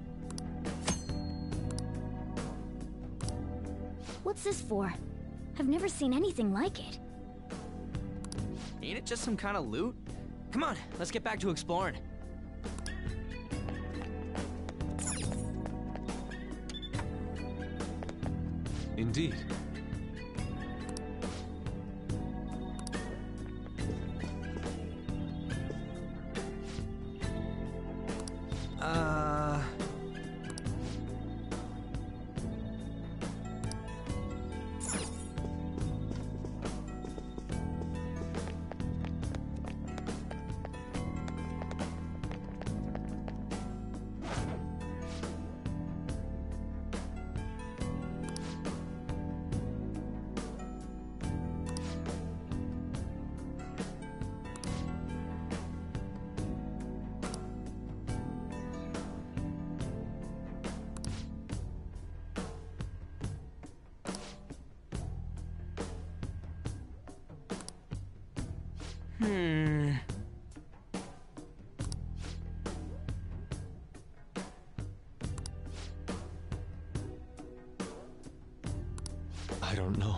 What's this for? I've never seen anything like it. Ain't it just some kind of loot? Come on, let's get back to exploring. Indeed. I don't know.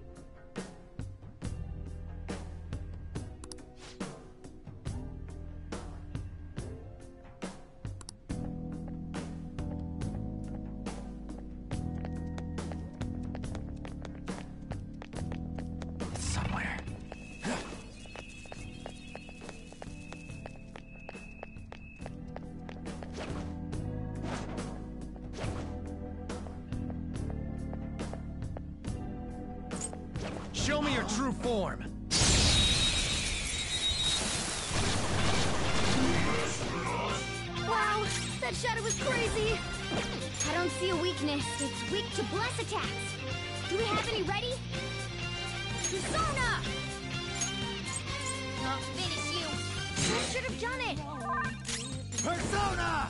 It's somewhere. Show me your true form! Wow, that shadow was crazy! I don't see a weakness. It's weak to bless attacks. Do we have any ready? Persona! I'll finish you. I should have done it. Persona!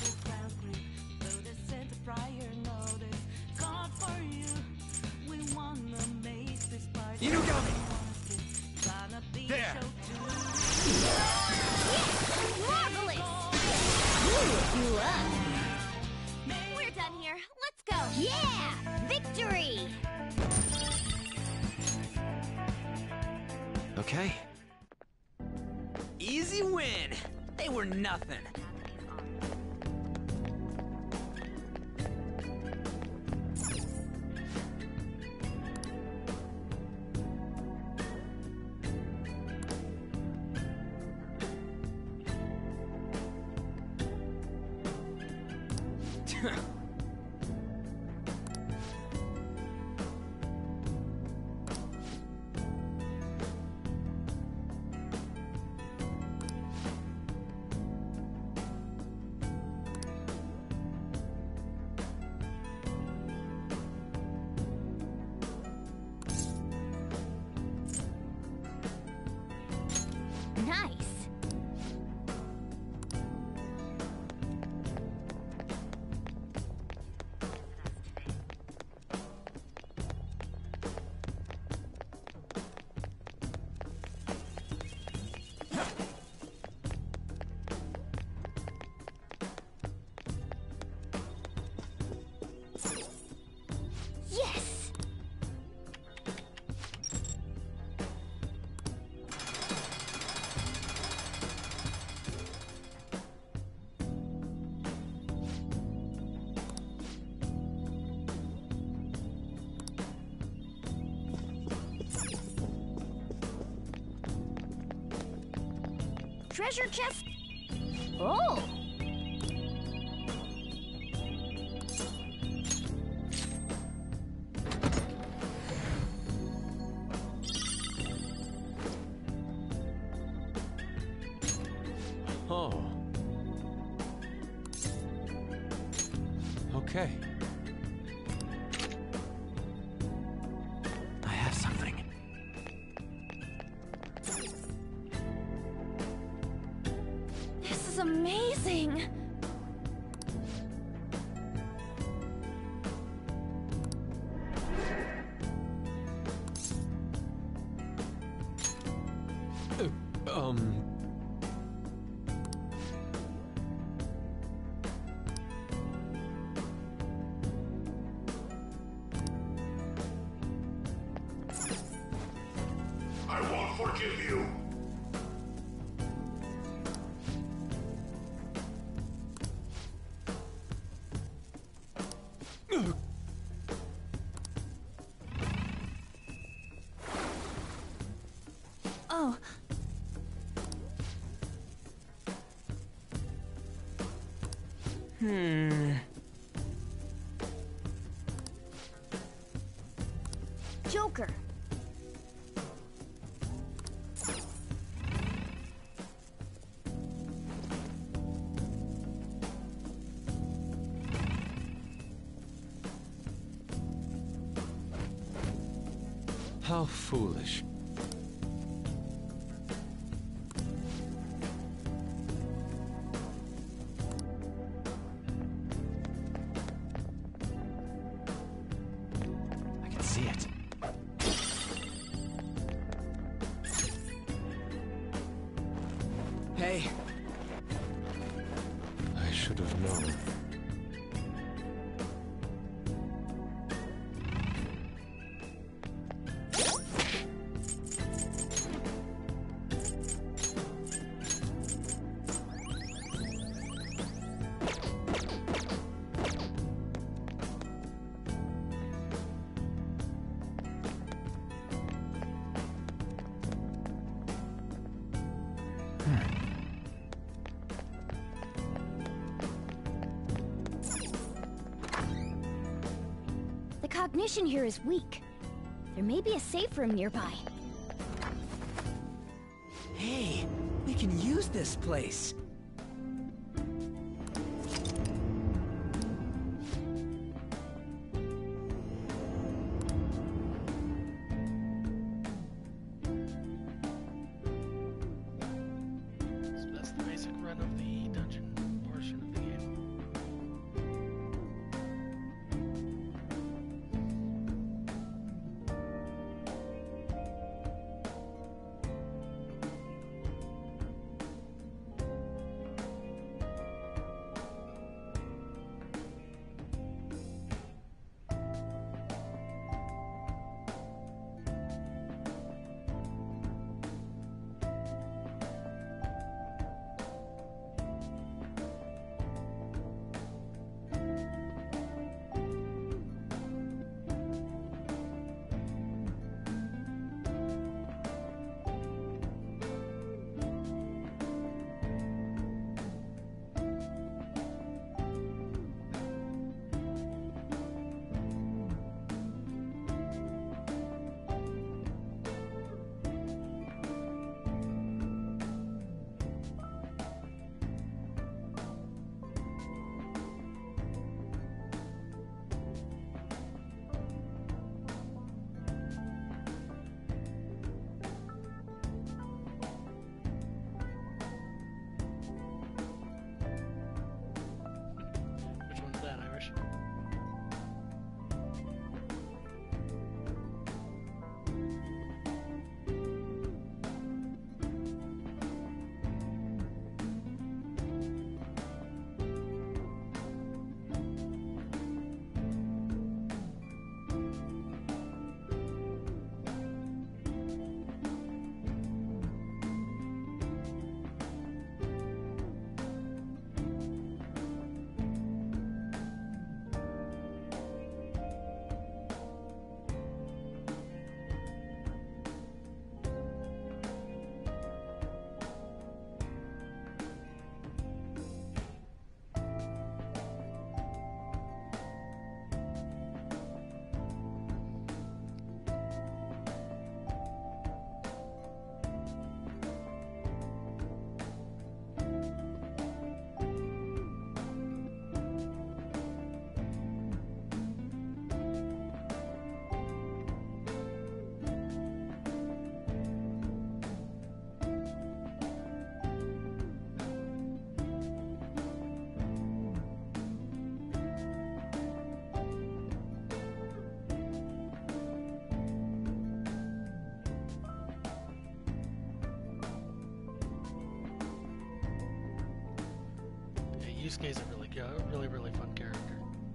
Inugami! There! Marvelous! You up. We're done here. Let's go. Yeah! Victory! Okay. Easy win! They were nothing. Treasure chest? Oh! Oh. Okay. I have something. This is amazing! I won't forgive you. Oh. Joker. How foolish. I can see it. Hey. I should have known. The cognition here is weak. There may be a safe room nearby. Hey, we can use this place. So that's the basic run of the dungeon portion of the game. Yusuke's a really fun character.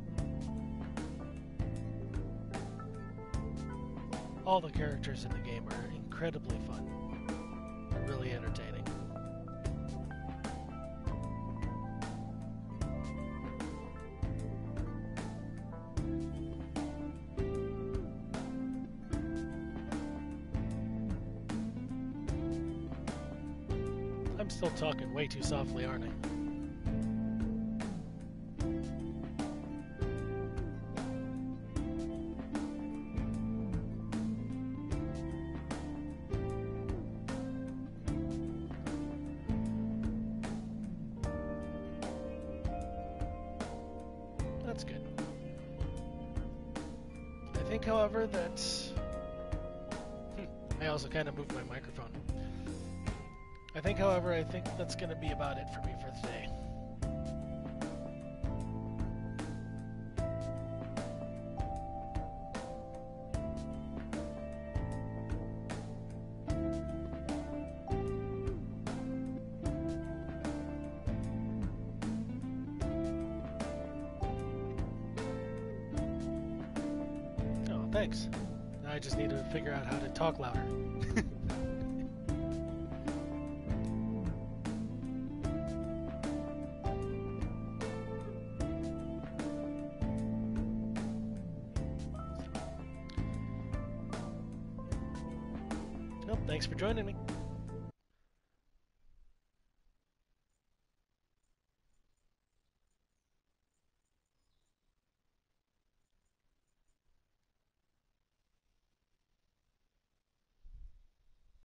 All the characters in the game are incredibly fun. They're really entertaining. I'm still talking way too softly, aren't I? That's good. I think, however, that... I also kind of moved my microphone. I think, however, that's going to be about it for me for today. Oh, thanks. Now I just need to figure out how to talk louder. Thanks for joining me.